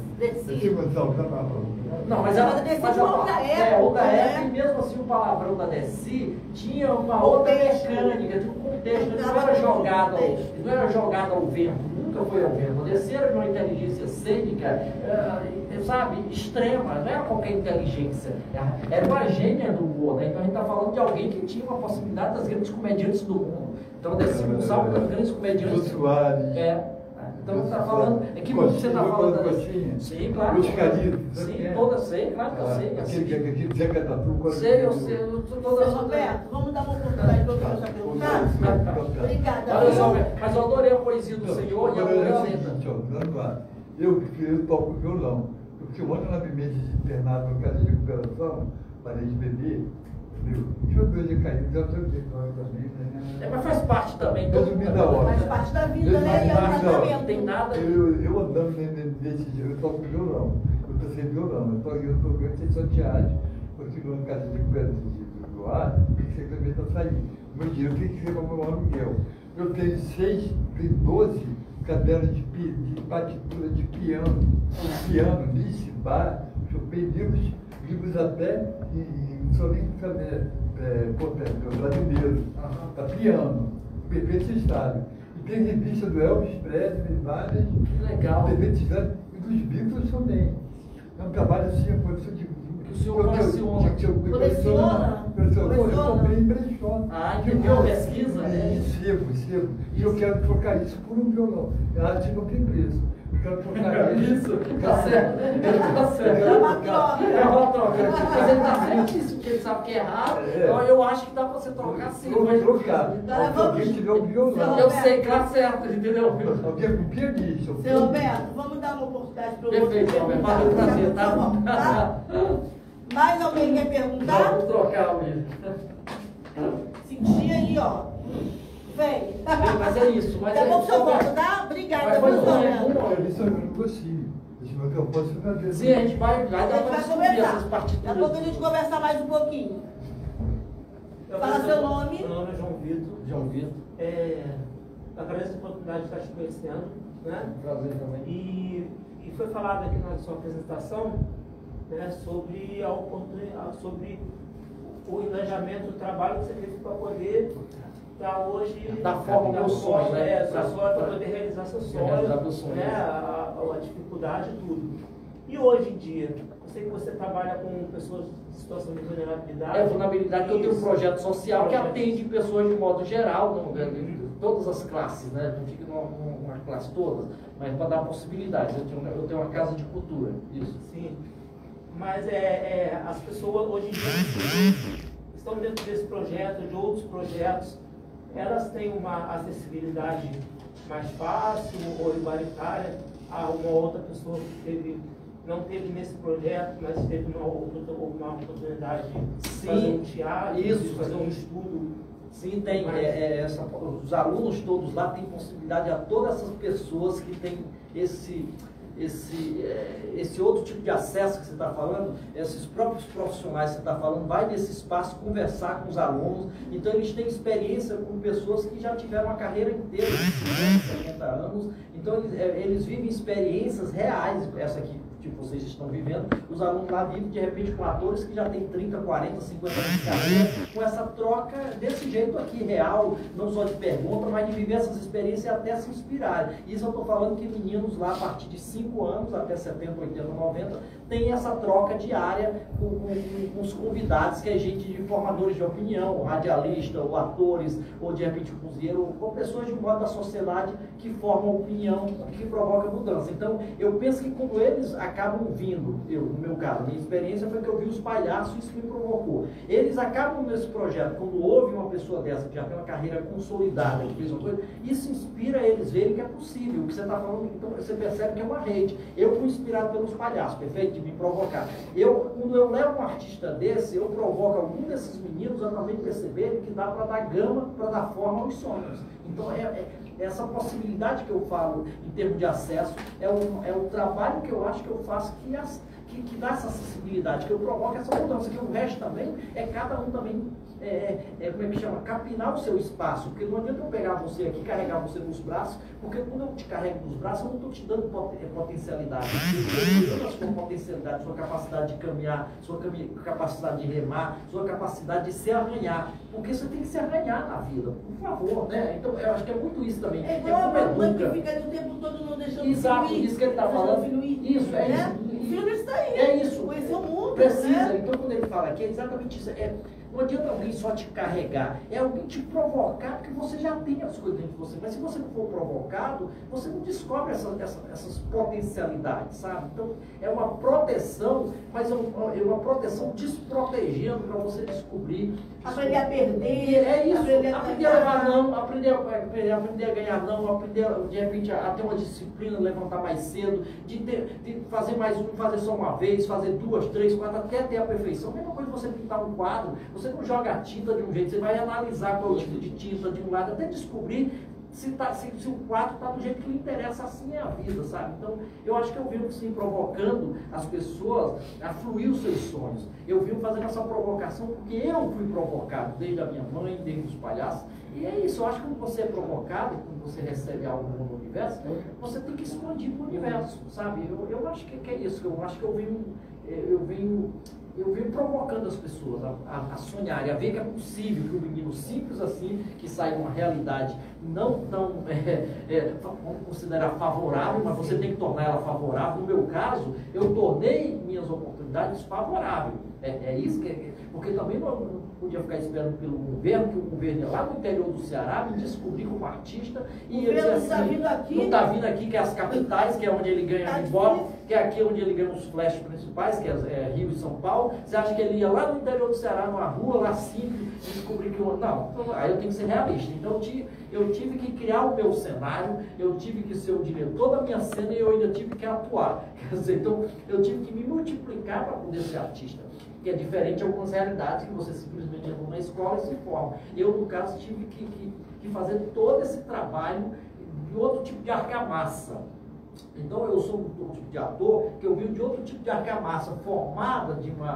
Não, mas outra época, e mesmo assim o palavrão da Desi tinha uma outra mecânica, tinha um contexto, ele não era jogado ao vento, nunca foi ao vento. A Desi era de uma inteligência cênica, sabe, extrema, não era qualquer inteligência, era uma gênia do humor, né? Então a gente está falando de alguém que tinha uma possibilidade das grandes comediantes do mundo. Então a Desi usava os grandes comediantes. Então você está falando. É que você está falando da Desi. Sim, claro. Sim, todas sei, claro que eu sei. Aquele Zeca Tatu. Sei, eu sei, todas. Roberto, vamos dar uma oportunidade para você já perguntar? Obrigada. Olha só, mas eu adorei a poesia do Senhor e adorei a letra. Eu toco violão. Porque eu ando na vivência de internado no caso de recuperação, parei de beber. Deixa eu ver de cair, já estou também. Mas faz parte também. Resumindo da hora. Faz parte da vida, né? E é o tratamento. Não tem nada. Eu andando nesse dia, eu toco violão. Eu estou sem violão. Eu estou sem sorteado. Continuo em casa de recuperação do ar, tem que ser também para sair. Meu dinheiro tem que ser para o meu aluguel. Eu tenho 12 cadernos de partitura de piano, Nice, Bar, Chopin, livros até só nem brasileiro, tá piano, perfeito estado. E tem revista do Elvis Presley, várias. Que legal. Perfeito estado, e dos Beatles também. É um trabalho assim, a produção de. O senhor coleciona. Coleciona? Eu comprei em brechó. Ah, entendeu? Pesquisa? Sebo. E eu quero trocar isso por um violão. A arte não tem preço. Eu quero trocar Isso, tá certo. Tá certo. É uma troca. É uma troca. Mas ele tá certíssimo, porque ele sabe que é errado. Então eu acho que dá pra você trocar sim. Vou trocar. Agora Se alguém tiver um violão. Eu sei, claro, certo, entendeu? Alguém com pianista. Seu Roberto, vamos dar uma oportunidade para o Perfeito, Roberto. Valeu, prazer, tá? Mais alguém quer perguntar? Vamos trocar o vídeo. Sentir aí, ó. Vem. Mas é isso. Mas Tá bom, é seu voto, tá? Obrigada, Mas foi bom, é Roberto. bom. Isso eu não consigo. Esse meu que eu posso fazer. Sim, a gente vai A dar gente pra vai descobrir conversar. essas partituras. Daqui a pouco a gente conversa mais um pouquinho. Fala seu nome. Meu nome é João Vitor. João Vitor. Agradeço a oportunidade de estar te conhecendo, né? Prazer também. E foi falado aqui na sua apresentação, né, sobre a oportunidade, sobre o engajamento do trabalho que você teve para poder estar hoje Da forma do meu sonho, né? Seu sonho, para poder realizar seu sonho, Realizar meu sonho. né? A dificuldade e tudo. E hoje em dia, eu sei que você trabalha com pessoas em situação de vulnerabilidade. É vulnerabilidade, que eu tenho um Isso. projeto social que atende pessoas de modo geral, todas as classes, né? Não fica numa classe todas, mas para dar possibilidades. Eu tenho uma casa de cultura, isso. Sim. Mas as pessoas hoje em dia estão dentro desse projeto, de outros projetos, elas têm uma acessibilidade mais fácil ou igualitária a uma outra pessoa que não teve nesse projeto, mas teve uma oportunidade de fazer um teatro, isso. de fazer um estudo. Sim, tem. Os alunos todos lá têm possibilidade a todas essas pessoas que têm esse outro tipo de acesso que você está falando, esses próprios profissionais que você está falando, vai nesse espaço conversar com os alunos, então eles têm experiência com pessoas que já tiveram a carreira inteira, 50 anos, então eles vivem experiências reais, essa aqui, tipo, vocês estão vivendo, os alunos lá vivem de repente com atores que já têm 30, 40, 50 anos de carreira, com essa troca desse jeito aqui, real, não só de pergunta, mas de viver essas experiências e até se inspirarem. Isso eu estou falando que meninos lá, a partir de 5 anos, até 70, 80, 90, tem essa troca diária com os convidados, que é gente de formadores de opinião, radialista, ou atores, ou de repente cozinheiro, ou pessoas de um modo da sociedade que formam opinião, que provoca mudança. Então, eu penso que quando eles acabam vindo, no meu caso, minha experiência foi que eu vi os palhaços, isso me provocou. Eles acabam nesse projeto, quando houve uma pessoa dessa que já tem uma carreira consolidada, que fez uma coisa, isso inspira eles verem que é possível. O que você está falando, então você percebe que é uma rede. Eu fui inspirado pelos palhaços, perfeito? De me provocar. Quando eu levo um artista desse, eu provoco algum desses meninos a também perceberem que dá para dar gama, para dar forma aos sonhos. Então, essa possibilidade que eu falo em termos de acesso é o trabalho que eu acho que eu faço que dá essa acessibilidade, que eu provoco essa mudança, que o resto também é cada um também, como é que chama? Capinar o seu espaço, porque não adianta eu pegar você aqui, carregar você nos braços, porque quando eu te carrego nos braços, eu não estou te dando potencialidade, eu estou dando a sua potencialidade, sua capacidade de caminhar, sua capacidade de remar, sua capacidade de se arranhar, porque você tem que se arranhar na vida, por favor, né? Então, eu acho que é muito isso também. É igual a mãe que fica o tempo todo não deixando Exato, o filho ir. isso que ele está falando. Isso, é né? isso. O filho está aí. É isso. Conhecer o mundo. Precisa. Né? Então, quando ele fala aqui, é exatamente isso. Não adianta alguém só te carregar, é alguém te provocar, porque você já tem as coisas dentro de você. Mas se você não for provocado, você não descobre essas potencialidades, sabe? Então, é uma proteção, mas é uma proteção desprotegendo para você descobrir. Aprender a perder. É isso. Aprender a levar não, aprender a ganhar não, aprender, de repente, a ter uma disciplina, levantar mais cedo, de fazer mais fazer só uma vez, fazer 2, 3, 4, até ter a perfeição. A mesma coisa você pintar um quadro, você não joga a tinta de um jeito, você vai analisar qual é o tipo de tinta de um lado, até descobrir se o quadro está do jeito que lhe interessa, assim é a vida, sabe? Então, eu acho que eu vivo sim provocando as pessoas a fluir os seus sonhos. Eu vivo fazendo essa provocação porque eu fui provocado, desde a minha mãe, desde os palhaços. E é isso, eu acho que quando você é provocado, quando você recebe algo no universo, você tem que expandir para o universo, sabe? Eu acho que é isso, eu acho que eu venho provocando as pessoas a sonharem, a ver que é possível que um menino simples assim, que sai de uma realidade não tão, vamos considerar favorável, mas você tem que tornar ela favorável. No meu caso, eu tornei minhas oportunidades favoráveis. É isso que porque também não podia ficar esperando pelo governo, que o governo ia lá no interior do Ceará me descobrir como artista e ele dizia assim, não está vindo aqui, que é as capitais, que é onde ele ganha o voto, que é aqui onde ele ganha os flashes principais, que é Rio e São Paulo. Você acha que ele ia lá no interior do Ceará, numa rua lá simples, e descobrir que não, aí eu tenho que ser realista. Então eu tive que criar o meu cenário, eu tive que ser o diretor da minha cena e eu ainda tive que atuar. Quer dizer, então eu tive que me multiplicar para poder ser artista, que é diferente de algumas realidades que você simplesmente entra na escola e se forma. Eu, no caso, tive que fazer todo esse trabalho de outro tipo de argamassa. Então, eu sou um tipo de ator que eu vi de outro tipo de argamassa, formado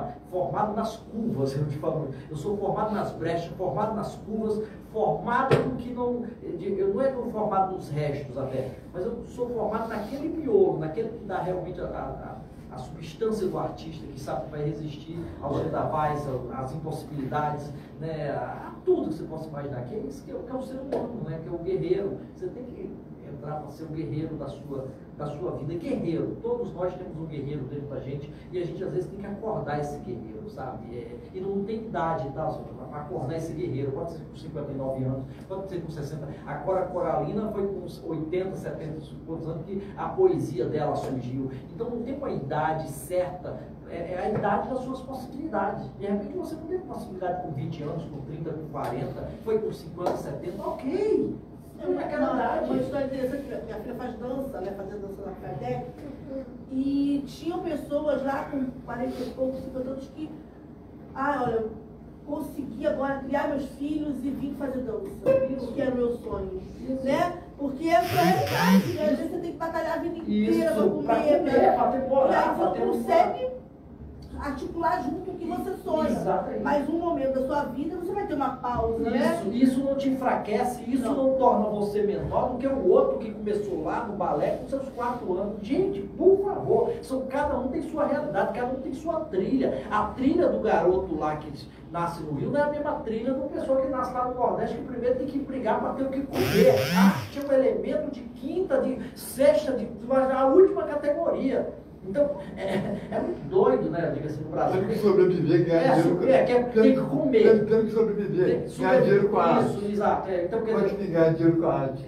nas curvas, eu te falo. Eu sou formado nas brechas, formado nas curvas, formado no que não... Eu não é formado nos restos até, mas eu sou formado naquele miolo, naquele que dá realmente a substância do artista, que sabe que vai resistir aos vendavais, às impossibilidades, né, a tudo que você possa imaginar, que é isso que é o ser humano, né, que é o guerreiro. Você tem que entrar para ser o guerreiro da sua vida. Guerreiro, todos nós temos um guerreiro dentro da gente e a gente às vezes tem que acordar esse guerreiro, sabe? E não tem idade, tá? Para acordar esse guerreiro, pode ser com 59 anos, pode ser com 60. Agora a Coralina foi com uns 80, 70 anos que a poesia dela surgiu. Então não tem uma idade certa, é a idade das suas possibilidades. De repente você não tem possibilidade com 20 anos, com 30, com 40, foi com 50, 70, ok. Naquela idade. Uma história interessante, minha filha faz dança, né? Fazia dança na FEDEC, e tinham pessoas lá com 40 e poucos, 50 anos que, olha, consegui agora criar meus filhos e vim fazer dança, que era o meu sonho, né? Porque é a realidade, né? Às vezes você tem que batalhar a vida inteira Isso, para comer, pra ter moral, e aí pra você ter consegue articular junto o que você sonha. Exatamente. Mas um momento da sua vida você vai ter uma pausa, né? Isso não te enfraquece, isso não torna você menor do que o outro que começou lá no balé com seus 4 anos. Gente, por favor, cada um tem sua realidade, cada um tem sua trilha. A trilha do garoto lá que nasce no Rio não é a mesma trilha de uma pessoa que nasce lá no Nordeste, que primeiro tem que brigar para ter o que comer. A arte é um elemento de quinta, de sexta, a última categoria. Então, é muito doido, né? Diga assim, no Brasil. Tem que sobreviver, ganhar dinheiro. Tem que comer. Tem que sobreviver, ganhar dinheiro com a arte. Isso, exato. Então, quer Pode dizer, ganhar dinheiro com a arte.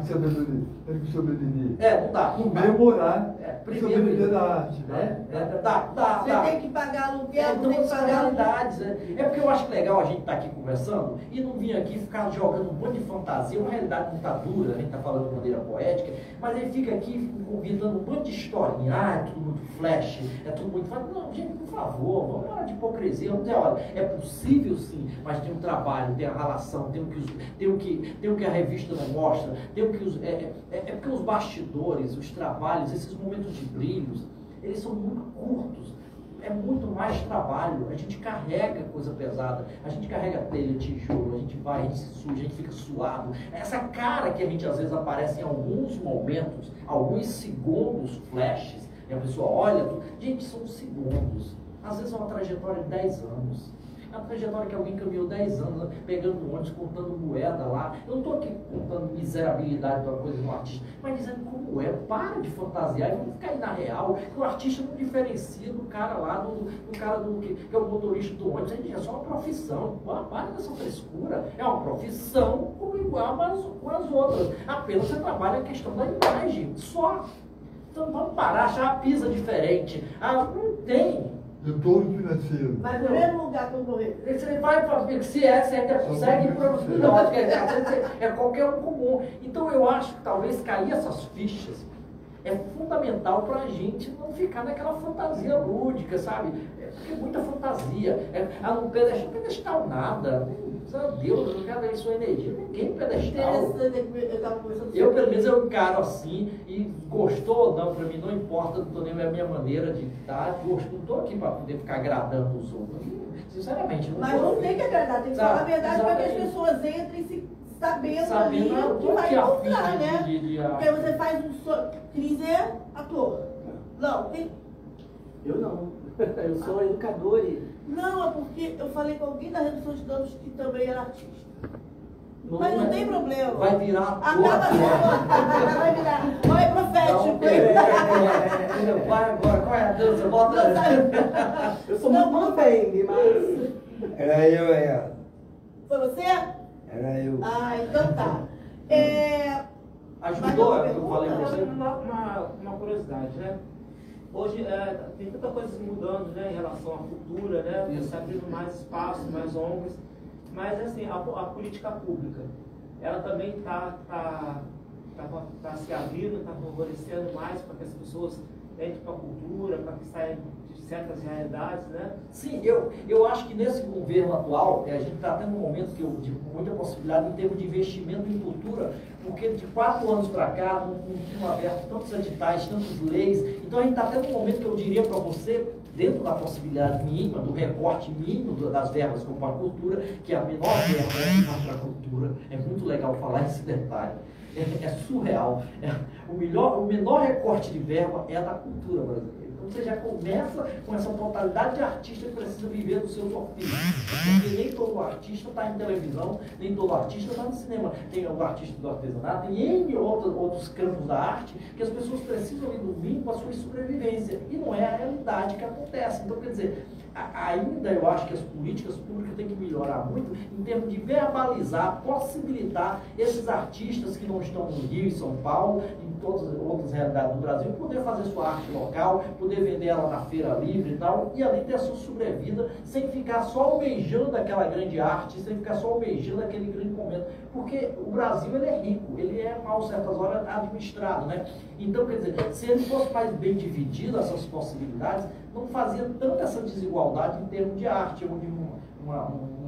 Tem que sobreviver. Não dá. Comer, morar, primeiro, sobreviver da arte. Né? Você tem que pagar aluguel, Então, tem que são pagar realidades, né? É porque eu acho legal a gente estar aqui conversando e não vir aqui ficar jogando um monte de fantasia, uma realidade muito dura, a gente está falando de maneira poética, mas ele fica aqui convidando um monte de historinha, é tudo muito flash, é tudo muito fácil. Não, gente, por favor, vamos parar de hipocrisia, vamos dizer, olha, é possível sim, mas tem um trabalho, tem a relação, tem o que a revista não mostra, tem o que porque os bastidores, os trabalhos, esses momentos de brilhos, eles são muito curtos. É muito mais trabalho, a gente carrega coisa pesada, a gente carrega telha, tijolo, a gente vai, a gente se suja, a gente fica suado. Essa cara que a gente às vezes aparece em alguns momentos, alguns segundos flashes, e a pessoa olha, gente, são segundos, às vezes é uma trajetória de 10 anos. É uma trajetória que alguém caminhou 10 anos, pegando ônibus, contando moeda lá. Eu não estou aqui contando miserabilidade de uma coisa do artista, mas dizendo como é. Para de fantasiar e vamos ficar aí na real, que o artista não diferencia do cara lá, do cara que é o motorista do ônibus. É só uma profissão. Para dessa frescura. É uma profissão como igual com as outras. Apenas você trabalha a questão da imagem, só. Então vamos parar, achar a pisa diferente. Não tem. Retorno financeiro. Mas no primeiro lugar que eu morrer. Você vai para você ainda consegue é qualquer um comum. Então eu acho que talvez cair essas fichas é fundamental para a gente não ficar naquela fantasia lúdica, sabe? Porque é muita fantasia. Não pedestal nada. Deus, eu quero dar sua energia. Ninguém pedestal. Eu, pelo menos, eu encaro assim, e gostou ou não, para mim não importa, não estou nem a minha maneira de estar, não estou aqui para poder ficar agradando os outros. Sinceramente, não. Mas não tem que agradar, tem que falar a verdade para que as pessoas entrem se sabendo ali o que vai encontrar, né? Porque você faz um sonho. Cris é ator. Não, tem. Eu não. Eu sou educador e. Não, é porque eu falei com alguém da redução de danos que também era artista. Mas não tem problema. Vai virar ator. Vai virar. Vai profético. Vai agora, qual é a dança? Bota. Eu sou muito bem, mas. Era eu aí, ó. Foi você? Era eu. Então tá. Ajudou o que eu falei com você? Uma curiosidade, né? Hoje tem tanta coisa mudando, né, em relação à cultura, né? Está abrindo mais espaço, mais ONGs. Mas assim, a política pública, ela também está se abrindo, está favorecendo mais para que as pessoas entrem para a cultura, para que saiam de certas realidades, né? Sim, eu acho que nesse governo atual, a gente está tendo um momento de muita possibilidade em termos de investimento em cultura, porque de 4 anos para cá não tinham aberto tantos editais, tantas leis. Então a gente está tendo um momento que eu diria para você, dentro da possibilidade mínima, do recorte mínimo das verbas como a cultura, que é a menor verba para a cultura. É muito legal falar esse detalhe. É surreal. O menor recorte de verba é a da cultura brasileira. Então você já começa com essa totalidade de artista que precisa viver do seu ofício. Porque nem todo artista está em televisão, nem todo artista está no cinema. Tem o artista do artesanato, tem N outros campos da arte que as pessoas precisam ir no mínimo para a sua sobrevivência. E não é a realidade que acontece. Então, quer dizer, ainda eu acho que as políticas públicas têm que melhorar muito em termos de verbalizar, possibilitar esses artistas que não estão no Rio e São Paulo, em todas as outras realidades do Brasil, poder fazer sua arte local, poder vender ela na feira livre e tal, e ali ter a sua sobrevida, sem ficar só almejando aquela grande arte, sem ficar só almejando aquele grande momento. Porque o Brasil, ele é rico, ele é, mal certas horas, administrado, né? Então, quer dizer, se ele fosse mais bem dividido, essas possibilidades, não fazia tanta essa desigualdade em termos de arte, onde um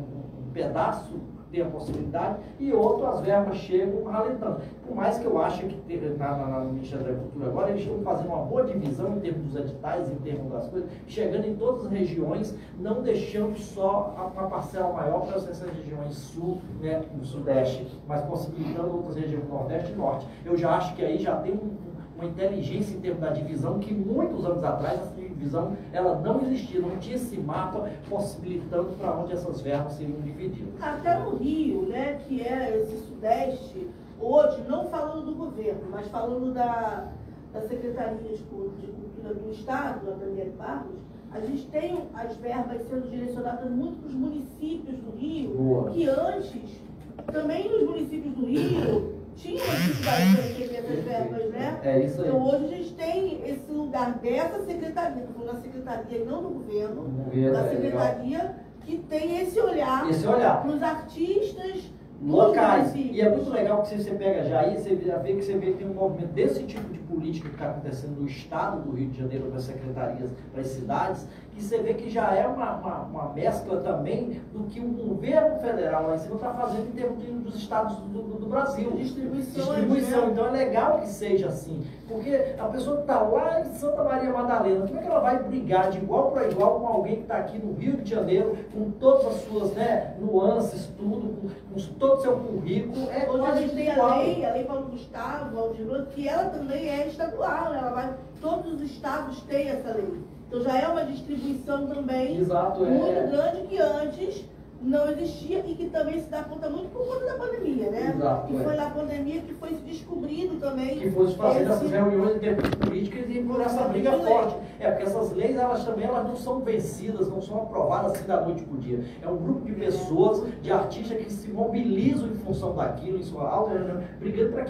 pedaço tem a possibilidade, e outro as verbas chegam ralentando. Por mais que eu ache que no Ministério da Agricultura agora eles estão fazendo uma boa divisão em termos dos editais, em termos das coisas, chegando em todas as regiões, não deixando só uma parcela maior para essas regiões sul, né, no sudeste, mas possibilitando outras regiões do nordeste e norte. Eu já acho que aí já tem uma inteligência em termos da divisão que muitos anos atrás essa divisão ela não existia, não tinha esse mapa possibilitando para onde essas verbas seriam divididas. Até no Rio, né, que é esse sudeste, hoje, não falando do governo, mas falando da Secretaria de Cultura do Estado, da Daniele Barros, a gente tem as verbas sendo direcionadas muito para os municípios do Rio, Boa. que antes, também nos municípios do Rio, tinham uma dificuldade de receber essas verbas, né? É isso aí. Então hoje a gente tem esse lugar dessa secretaria, estou falando da secretaria e não do governo, da secretaria, que tem esse olhar para os artistas locais. E é muito legal que você pega já aí, você vê que tem um movimento desse tipo de política que está acontecendo no estado do Rio de Janeiro, para as secretarias, para as cidades, que você vê que já é uma mescla também do que o governo federal lá em cima está fazendo em termos dos estados do Brasil. Distribuição. Né? Então é legal que seja assim, porque a pessoa que está lá em Santa Maria Madalena, como é que ela vai brigar de igual para igual com alguém que está aqui no Rio de Janeiro, com todas as suas, né, nuances, tudo, com todo o seu currículo? Hoje a gente tem a lei Paulo Gustavo, Aldir, que ela também é estadual, todos os estados têm essa lei. Então já é uma distribuição também muito grande que antes não existia e que também se dá conta muito por conta da pandemia, né? Exato, que foi na pandemia que foi se descobrindo também. Que foi se fazendo essas reuniões em termos políticos e por essa briga forte. Porque essas leis, elas não são vencidas, não são aprovadas assim da noite para o dia. É um grupo de pessoas, de artistas que se mobilizam em função daquilo, em sua alta, brigando para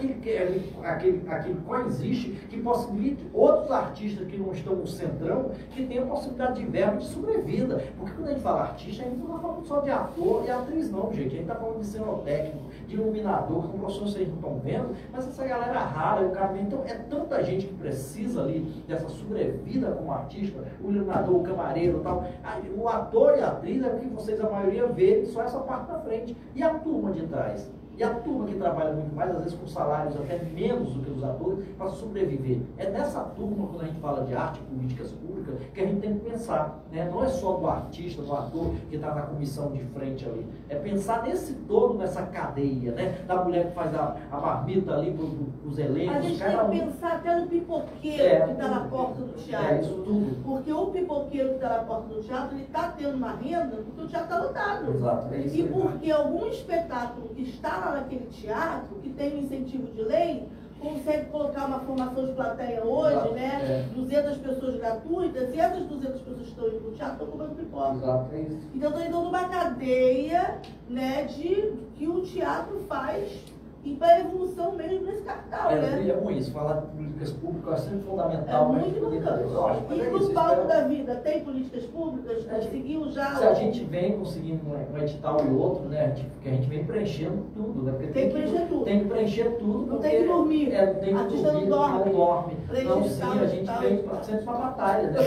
aquilo que coexiste, que possibilite outros artistas que não estão no centrão, que tenham a possibilidade de verba de sobrevida. Porque quando a gente fala artista, a gente não está falando só de ator e atriz não, gente. A gente está falando de cenotécnico, de iluminador, com profissões que vocês não estão vendo, mas essa galera rara, o caminho. Então, é tanta gente que precisa ali dessa sobrevida como artista, o iluminador, o camareiro e tal. O ator e a atriz é o que vocês, a maioria, vê só essa parte da frente. E a turma de trás? E a turma que trabalha muito mais, às vezes com salários até menos do que os atores, para sobreviver. É nessa turma, quando a gente fala de arte e políticas públicas, que a gente tem que pensar. Né? Não é só do artista, do ator que está na comissão de frente ali. É pensar nesse todo, nessa cadeia, né? Da mulher que faz a marmita ali para os elencos. A gente tem que pensar até no pipoqueiro que está na porta do teatro. É isso tudo. Porque o pipoqueiro que está na porta do teatro, ele está tendo uma renda porque o teatro está lotado. Exato, é isso. E porque algum espetáculo que está lá naquele teatro, que tem um incentivo de lei, consegue colocar uma formação de plateia hoje, Exato, né? 200 pessoas gratuitas, e essas 200 pessoas que estão indo para o teatro estão comprando pipoca. Exato, é isso. Então estão indo numa cadeia, né, que o teatro faz e para a evolução mesmo desse capital, né? É ruim isso, falar de políticas públicas é sempre fundamental. É muito importante. E no palco da vida tem políticas públicas? Conseguiu já? Se a gente vem conseguindo um edital e outro, né? Que a gente vem preenchendo tudo, né? Porque tem que preencher tudo. Tem que preencher tudo. Não tem que dormir. Não tem que artista dormir, não dorme. Então sim, a gente vem sempre para a batalha, né?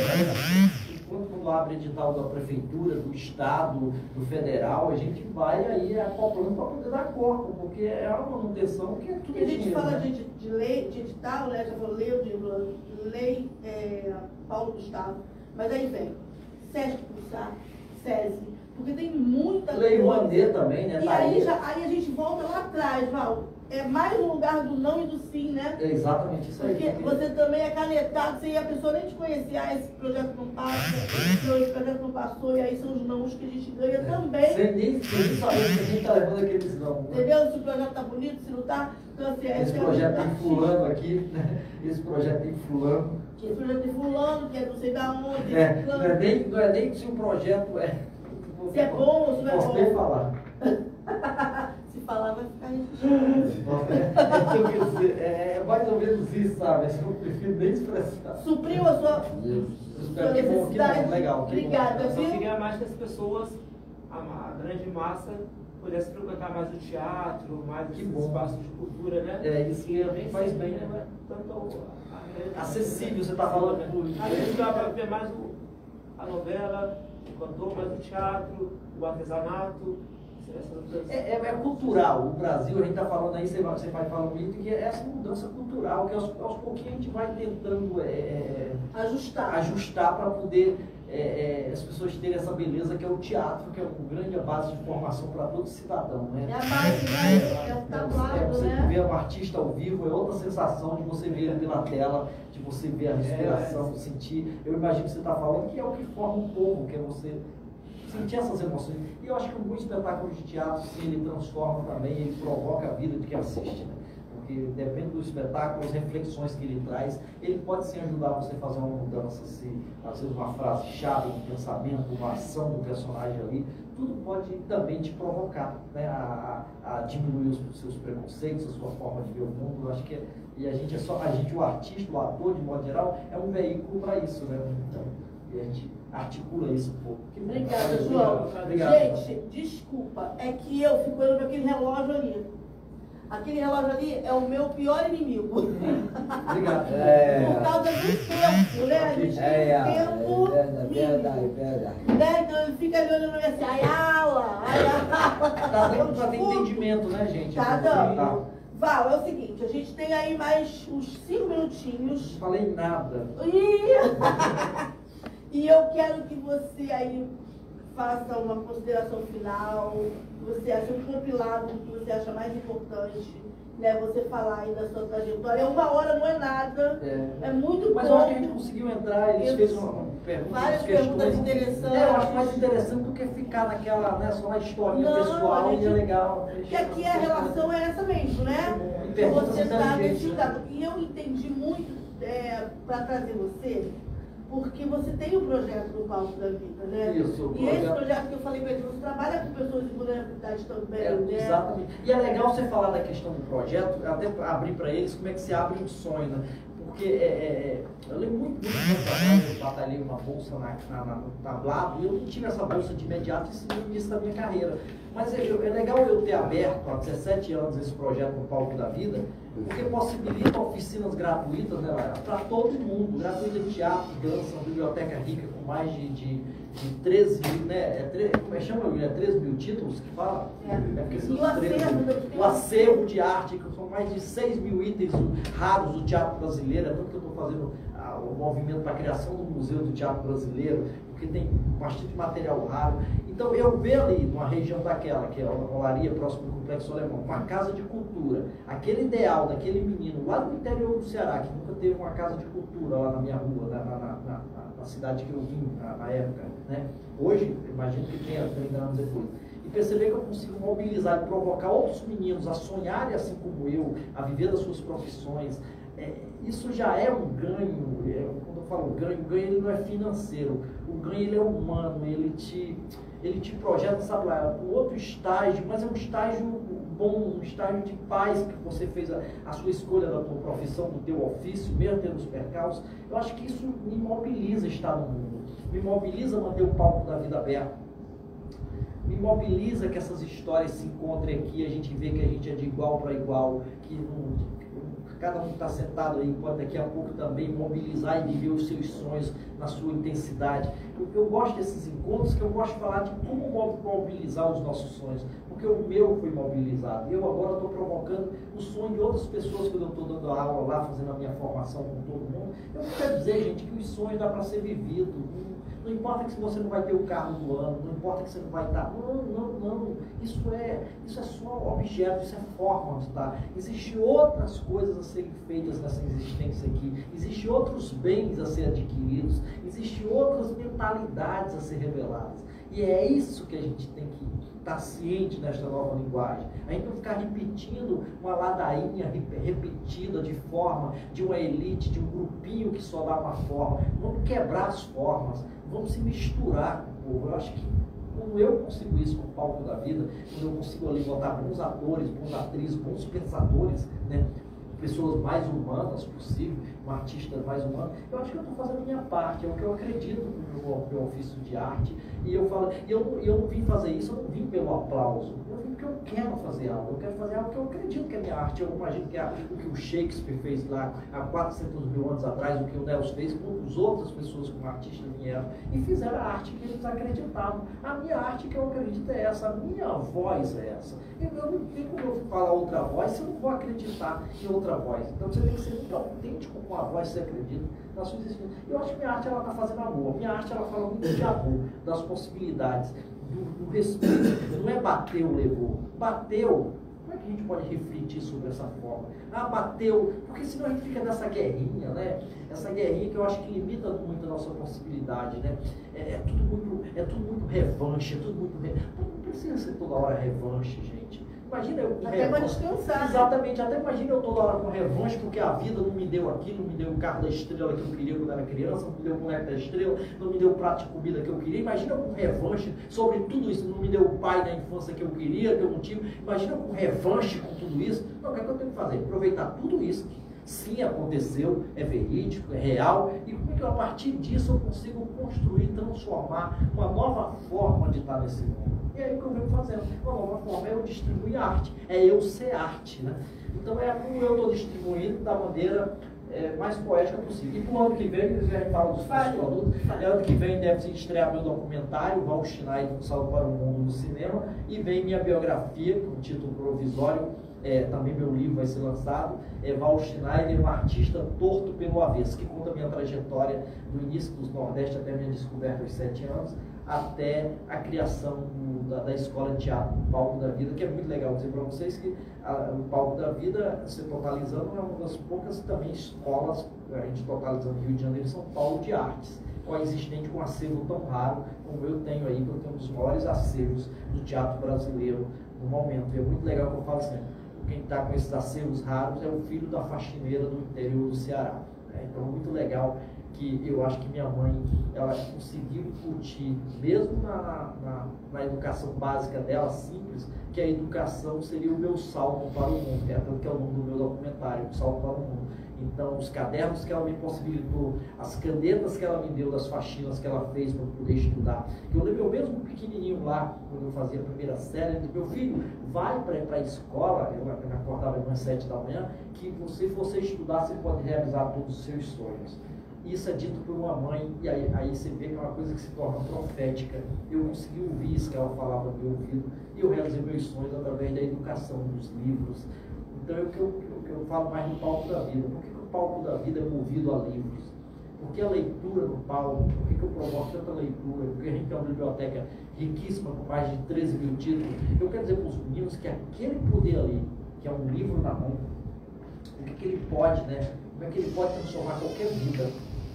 Quando abre edital da prefeitura, do estado, do federal, a gente vai aí acoplando para poder dar corpo, porque é uma manutenção que é tudo. A gente fala, né? de lei, de edital, né? Já falou lei Paulo Gustavo, mas aí vem SESC, SESI, porque tem muita lei coisa. Rouanet também, né? E aí a gente volta lá atrás, Val. É mais um lugar do não e do sim, né? É exatamente isso aí. Porque você também é canetado, sem a pessoa nem te conhecer, esse projeto não passa, esse projeto não passou, e aí são os nãos que a gente ganha também. Sem nem saber que a gente está levando aqueles não. Né? Entendeu? Se o projeto está bonito, se não está. Então, assim, esse projeto tem fulano aqui, né? Esse projeto tem fulano. Esse projeto tem fulano, que é não sei da onde. Não é nem se o projeto é. Se é bom ou se não é bom. Posso nem falar. Se falar vai ficar repetindo. É mais ou menos isso, sabe? Eu prefiro nem expressar. Supriu a sua necessidade? Legal. Obrigada, Eu só viu? queria mais que as pessoas, a grande massa, pudesse frequentar mais o teatro, mais os espaços de cultura, né? É isso que faz bem, né? Tanto acessível, você está falando. A gente vai ver mais a novela, o cantor, mais o teatro, o artesanato, É cultural. O Brasil, a gente está falando aí, você vai falar muito, que é essa mudança cultural, que aos pouquinhos a gente vai tentando ajustar para poder as pessoas terem essa beleza que é o teatro, que é uma grande base de formação para todo cidadão, né? É a base, né? É o tablado, você né? ver um artista ao vivo é outra sensação de você ver ele pela tela, de você ver a respiração, sentir. Eu imagino que você está falando que é o que forma um povo, que é você sentir essas emoções. E eu acho que um bom espetáculo de teatro, sim, ele transforma também, ele provoca a vida de quem assiste, né? Porque depende do espetáculo, as reflexões que ele traz, ele pode sim ajudar você a fazer uma mudança, às vezes uma frase-chave, um pensamento, uma ação do personagem ali, tudo pode também te provocar, né? a diminuir os seus preconceitos, a sua forma de ver o mundo. Eu acho que e a gente o artista, o ator, de modo geral, é um veículo para isso, né? Então, e a gente articula isso um pouco. Obrigada, João. Obrigado. Gente, desculpa, é que eu fico olhando aquele relógio ali. Aquele relógio ali é o meu pior inimigo. Obrigado. Por causa do tempo, né? A gente tem tempo. Verdade. Né? Então ele fica ali olhando assim, ai ala. Tá dando para ter entendimento, né, gente? Tá dando. Val, é o seguinte, a gente tem aí mais uns 5 minutinhos. Não falei nada. E eu quero que você aí faça uma consideração final, que você acha um compilado, que você acha mais importante, né? Você falar aí da sua trajetória. 1 hora não é nada, é muito Mas pouco. eu acho que a gente conseguiu entrar, eles fez uma pergunta, várias perguntas interessantes. Eu acho mais interessante do que ficar naquela, né, só na historinha pessoal, e é legal. Porque aqui a relação é essa mesmo, né? E perguntas Você está inteligentes, nesse né? dado. E eu entendi muito para trazer você, porque você tem um projeto no Palco da Vida, né? Isso, e esse projeto que eu falei para ele, você trabalha com pessoas de vulnerabilidade também, né? Exatamente. E é legal você falar da questão do projeto, até abrir para eles como é que se abre um sonho, né? Porque eu lembro muito tempo atrás, eu batalhei uma bolsa no tablado, e eu não tive essa bolsa de imediato no início da minha carreira. Mas é legal eu ter aberto há 17 anos esse projeto no Palco da Vida, porque possibilita oficinas gratuitas, né, para todo mundo, gratuita de teatro, dança, uma biblioteca rica com mais de 13 mil, né? Como é que chama, William? 13 mil títulos que fala? O acervo de arte, que são mais de 6 mil itens raros do teatro brasileiro. É tanto que eu estou fazendo o movimento para a criação do Museu do Teatro Brasileiro, porque tem bastante material raro. Então eu vejo ali, numa região daquela, que é a Olaria, próximo do Complexo Alemão, uma casa de cultura, aquele ideal daquele menino lá no interior do Ceará, que nunca teve uma casa de cultura lá na minha rua, na cidade que eu vim na época, né? Hoje, imagino que tenha 30 anos depois. E perceber que eu consigo mobilizar e provocar outros meninos a sonharem assim como eu, a viver das suas profissões. Isso já é um ganho. Quando eu falo ganho, o ganho ele não é financeiro, o ganho ele é humano, ele te projeta, sabe lá, um outro estágio, mas é um estágio bom, um estágio de paz, que você fez a sua escolha da tua profissão, do teu ofício, mesmo tendo os percalços. Eu acho que isso me mobiliza estar no mundo, me mobiliza manter o Palco da Vida aberto, me mobiliza que essas histórias se encontrem aqui, a gente vê que a gente é de igual para igual, que cada um está sentado aí, pode daqui a pouco também mobilizar e viver os seus sonhos na sua intensidade. Eu gosto desses encontros, que eu gosto de falar de como mobilizar os nossos sonhos, porque o meu foi mobilizado. Eu agora estou provocando o sonho de outras pessoas quando eu estou dando aula lá, fazendo a minha formação com todo mundo. Eu quero dizer, gente, que os sonhos dá para ser vivido. Não importa que você não vai ter o carro do ano, não importa que você não vai estar. Não. Isso é só objeto, isso é forma de estar. Existem outras coisas a serem feitas nessa existência aqui. Existem outros bens a serem adquiridos. Existem outras mentalidades a ser reveladas. E é isso que a gente tem que estar ciente nesta nova linguagem. A gente não ficar repetindo uma ladainha repetida de forma de uma elite, de um grupinho que só dá uma forma. Vamos quebrar as formas. Vamos se misturar com o povo. Eu acho que quando eu consigo isso com o Palco da Vida, quando eu consigo ali botar bons atores, bons atrizes, bons pensadores, né? pessoas mais humanas possível, um artista mais humano, eu acho que eu estou fazendo a minha parte, é o que eu acredito no meu ofício de arte. E eu falo, eu não vim fazer isso, eu não vim pelo aplauso, eu vim porque eu quero fazer algo, eu quero fazer algo que eu acredito que é minha arte. Eu imagino que o que o Shakespeare fez lá há 400 mil anos atrás, o que o Nelson fez, quantas outras pessoas como artistas vieram e fizeram a arte que eles acreditavam. A minha arte que eu acredito é essa, a minha voz é essa. Eu não tenho como eu falar outra voz se eu não vou acreditar em outra voz. Então você tem que ser muito autêntico com a voz que você acredita na sua existência. Eu acho que minha arte ela está fazendo amor. Minha arte ela fala muito de amor, das possibilidades, do respeito. Não é bateu, levou. Bateu. Como é que a gente pode refletir sobre essa forma? Ah, bateu. Porque senão a gente fica nessa guerrinha, né? Essa guerrinha que eu acho que limita muito a nossa possibilidade, né? É tudo muito revanche, é tudo muito. Não precisa ser toda hora revanche, gente. Imagina eu com até para descansar. Exatamente, até imagina eu toda hora com revanche, porque a vida não me deu aquilo, não me deu o carro da estrela que eu queria quando era criança, não me deu o boneco da estrela, não me deu o prato de comida que eu queria. Imagina eu com revanche sobre tudo isso, não me deu o pai da infância que eu queria, que eu não tive. Imagina eu com revanche com tudo isso. Não, o que é que eu tenho que fazer? Aproveitar tudo isso que sim aconteceu, é verídico, é real, e como é que a partir disso eu consigo construir, transformar uma nova forma de estar nesse mundo. E aí o que eu venho fazendo? Uma nova forma é eu distribuir arte, é eu ser arte, né? Então é como eu estou distribuindo da maneira mais poética possível. E para o ano que vem, a gente fala dos produtos, ano que vem deve se estrear meu documentário, Val Schneider, Um Salto para o Mundo no cinema, e vem minha biografia, com título provisório, também meu livro vai ser lançado, Val Schneider, um artista torto pelo avesso, que conta a minha trajetória do início do Nordeste até a minha descoberta aos 7 anos, até a criação da escola de teatro, o Palco da Vida, que é muito legal dizer para vocês que o Palco da Vida, se totalizando, é uma das poucas também escolas, a gente totalizando Rio de Janeiro e São Paulo, de artes, coexistente com um acervo tão raro como eu tenho aí, que eu tenho um dos maiores acervos do teatro brasileiro no momento. E é muito legal que eu falo assim, quem está com esses acervos raros é o filho da faxineira do interior do Ceará. Então é muito legal que eu acho que minha mãe, ela conseguiu incutir, mesmo na educação básica dela, simples, que a educação seria o meu salto para o mundo, que é o nome do meu documentário, o Salto para o Mundo. Então, os cadernos que ela me possibilitou, as canetas que ela me deu, das faxinas que ela fez para poder estudar. Eu lembro eu mesmo pequenininho lá, quando eu fazia a primeira série, ele disse, meu filho, vai para a escola, eu me acordava às 7 da manhã, que se você estudar, você pode realizar todos os seus sonhos. Isso é dito por uma mãe, e aí você vê que é uma coisa que se torna profética. Eu consegui ouvir isso que ela falava no meu ouvido, e eu realizei meus sonhos através da educação, dos livros. Então é o que eu falo mais no Palco da Vida. Por que o Palco da Vida é movido a livros? Porque a leitura no palco, por que eu provoco tanta leitura? Porque a gente tem uma biblioteca riquíssima, com mais de 13 mil títulos. Eu quero dizer para os meninos que aquele poder ali, que é um livro na mão, o que ele pode, né? Como é que ele pode transformar qualquer vida?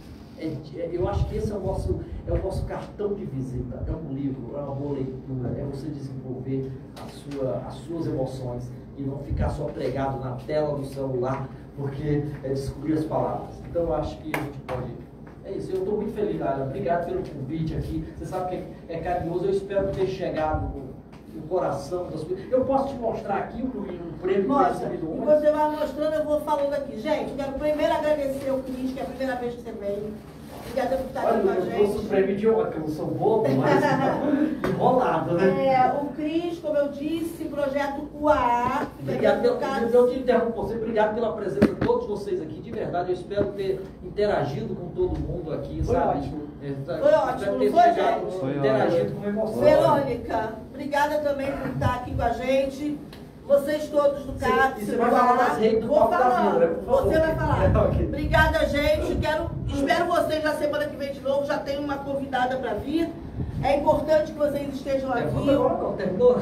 Eu acho que esse é o nosso cartão de visita. É um livro, é uma boa leitura, é você desenvolver as suas emoções e não ficar só pregado na tela do celular, porque é descobrir as palavras. Então eu acho que a gente pode. É isso, eu estou muito feliz, Lara. Obrigado pelo convite aqui. Você sabe que é carinhoso, eu espero ter chegado no coração das pessoas. Eu posso te mostrar aqui o prêmio que eu recebi do e você vai mostrando, eu vou falando aqui. Gente, eu quero primeiro agradecer o Cris, que é a primeira vez que você veio. Obrigada por estar aqui com a gente. Eu sou prêmio de honra, que eu sou bobo, mas enrolado, né? O Cris, como eu disse, projeto UAA. Obrigado, eu te interrompo você, obrigado pela presença de todos vocês aqui, de verdade, eu espero ter interagido com todo mundo aqui, foi sabe? Ótimo. Foi ótimo, não foi, gente? Foi interagido com emoção. Verônica, obrigada também por estar aqui com a gente. Vocês todos do CAPS. E você vai falar das redes do Palco da Vida, né? Por favor. Você vai falar. Okay. Obrigada, gente. Espero vocês na semana que vem de novo. Já tem uma convidada para vir. É importante que vocês estejam aqui. Terminou?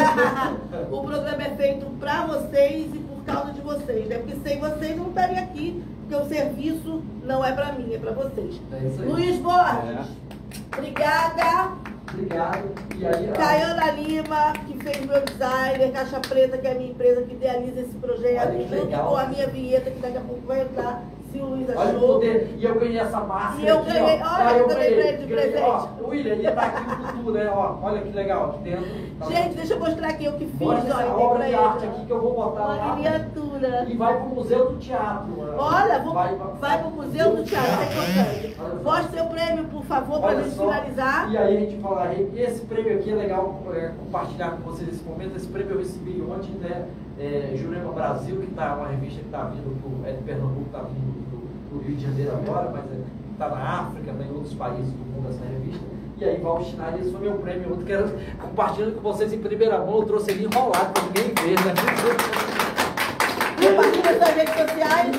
O programa é feito para vocês e por causa de vocês, né? Porque sem vocês eu não estaria aqui, porque o serviço não é para mim, é para vocês. É isso aí. Luiz Borges, obrigada. Obrigado. E aí, Caiana Lima, que fez meu designer, Caixa Preta, que é a minha empresa que idealiza esse projeto, junto com a minha vinheta, que daqui a pouco vai entrar se o Luiz Olha o achou. poder. E eu ganhei essa máscara. E eu aqui, ganhei, ó. olha, Ah, eu ganhei pra ele de ganhei, presente. ó, William, ele tá aqui com tudo, né? Ó, olha que legal, aqui dentro. Tá Gente, deixa eu mostrar aqui o que fiz, Mostra olha, essa dei obra pra de ele. arte aqui que eu vou botar Uma lá. miniatura. E vai pro Museu do Teatro. Olha, vai pro pro Museu do Teatro, é importante. Olha só. Mostre seu prêmio, por favor, pra Olha gente só. finalizar. E aí a gente fala, esse prêmio aqui é legal compartilhar com vocês nesse momento. Esse prêmio eu recebi ontem, né? Jurema Brasil, que tá uma revista que está vindo, é de Pernambuco, está vindo do Rio de Janeiro agora, mas está na África, está em outros países do mundo essa revista. E aí, Val Schneider, esse foi meu prêmio ontem, quero compartilhando com vocês em primeira mão. Eu trouxe ele enrolado para ninguém ver, né? Compartilha nas redes sociais.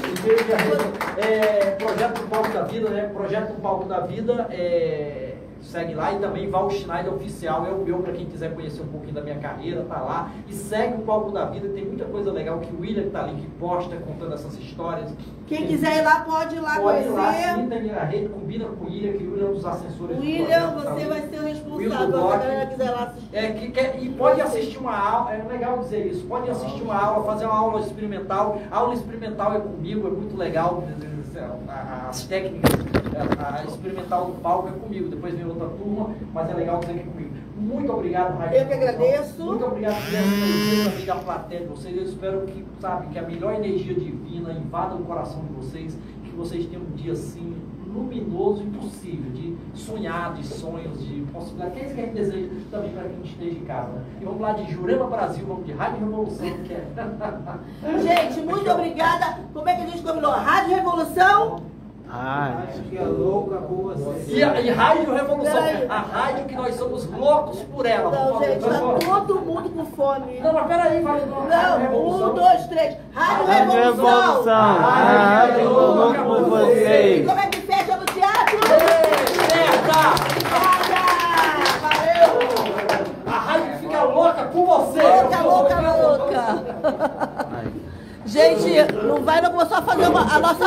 Projeto do Palco da Vida, né? Projeto do Palco da Vida, segue lá, e também Val Schneider Oficial, é o meu, para quem quiser conhecer um pouquinho da minha carreira, tá lá. E segue o Palco da Vida, tem muita coisa legal que o William tá ali, que posta, contando essas histórias. Quem quiser ir lá, pode ir lá pode conhecer. Ir lá, sim, tem a rede, combina com o William, que o William é um dos assessores William, do projeto, você tá? vai ser o responsável, William se a Bloch. galera quiser lá assistir. E pode assistir uma aula, é legal dizer isso, pode assistir uma aula, fazer uma aula experimental. A aula experimental é comigo, é muito legal, as técnicas, a experimental do palco é comigo, depois vem outra turma, mas é legal dizer que é comigo. Muito obrigado, Raíssa. Eu que agradeço. Muito obrigado por essa energia também da plateia de vocês. Eu espero que, que a melhor energia divina invada o coração de vocês, que vocês tenham um dia assim luminoso e possível, de sonhar, de sonhos, de possibilidades. Que é isso que a gente deseja também para quem esteja em casa. Né? E vamos lá de Jurema Brasil, vamos de Rádio Revolução, que é. Gente, muito obrigada. Como é que a gente combinou? Rádio Revolução? Acho que é louca por você. E Rádio Revolução, Peraí. a rádio que nós somos loucos por ela. Não, gente, tá todo mundo com fome. Não, mas peraí, vai. Não, 1, 2, 3. Rádio Revolução. Rádio louco por E vocês. como é que fecha no teatro? Certa! Valeu! A rádio fica louca por você. Louca. Gente, não vai, não vou só fazer a nossa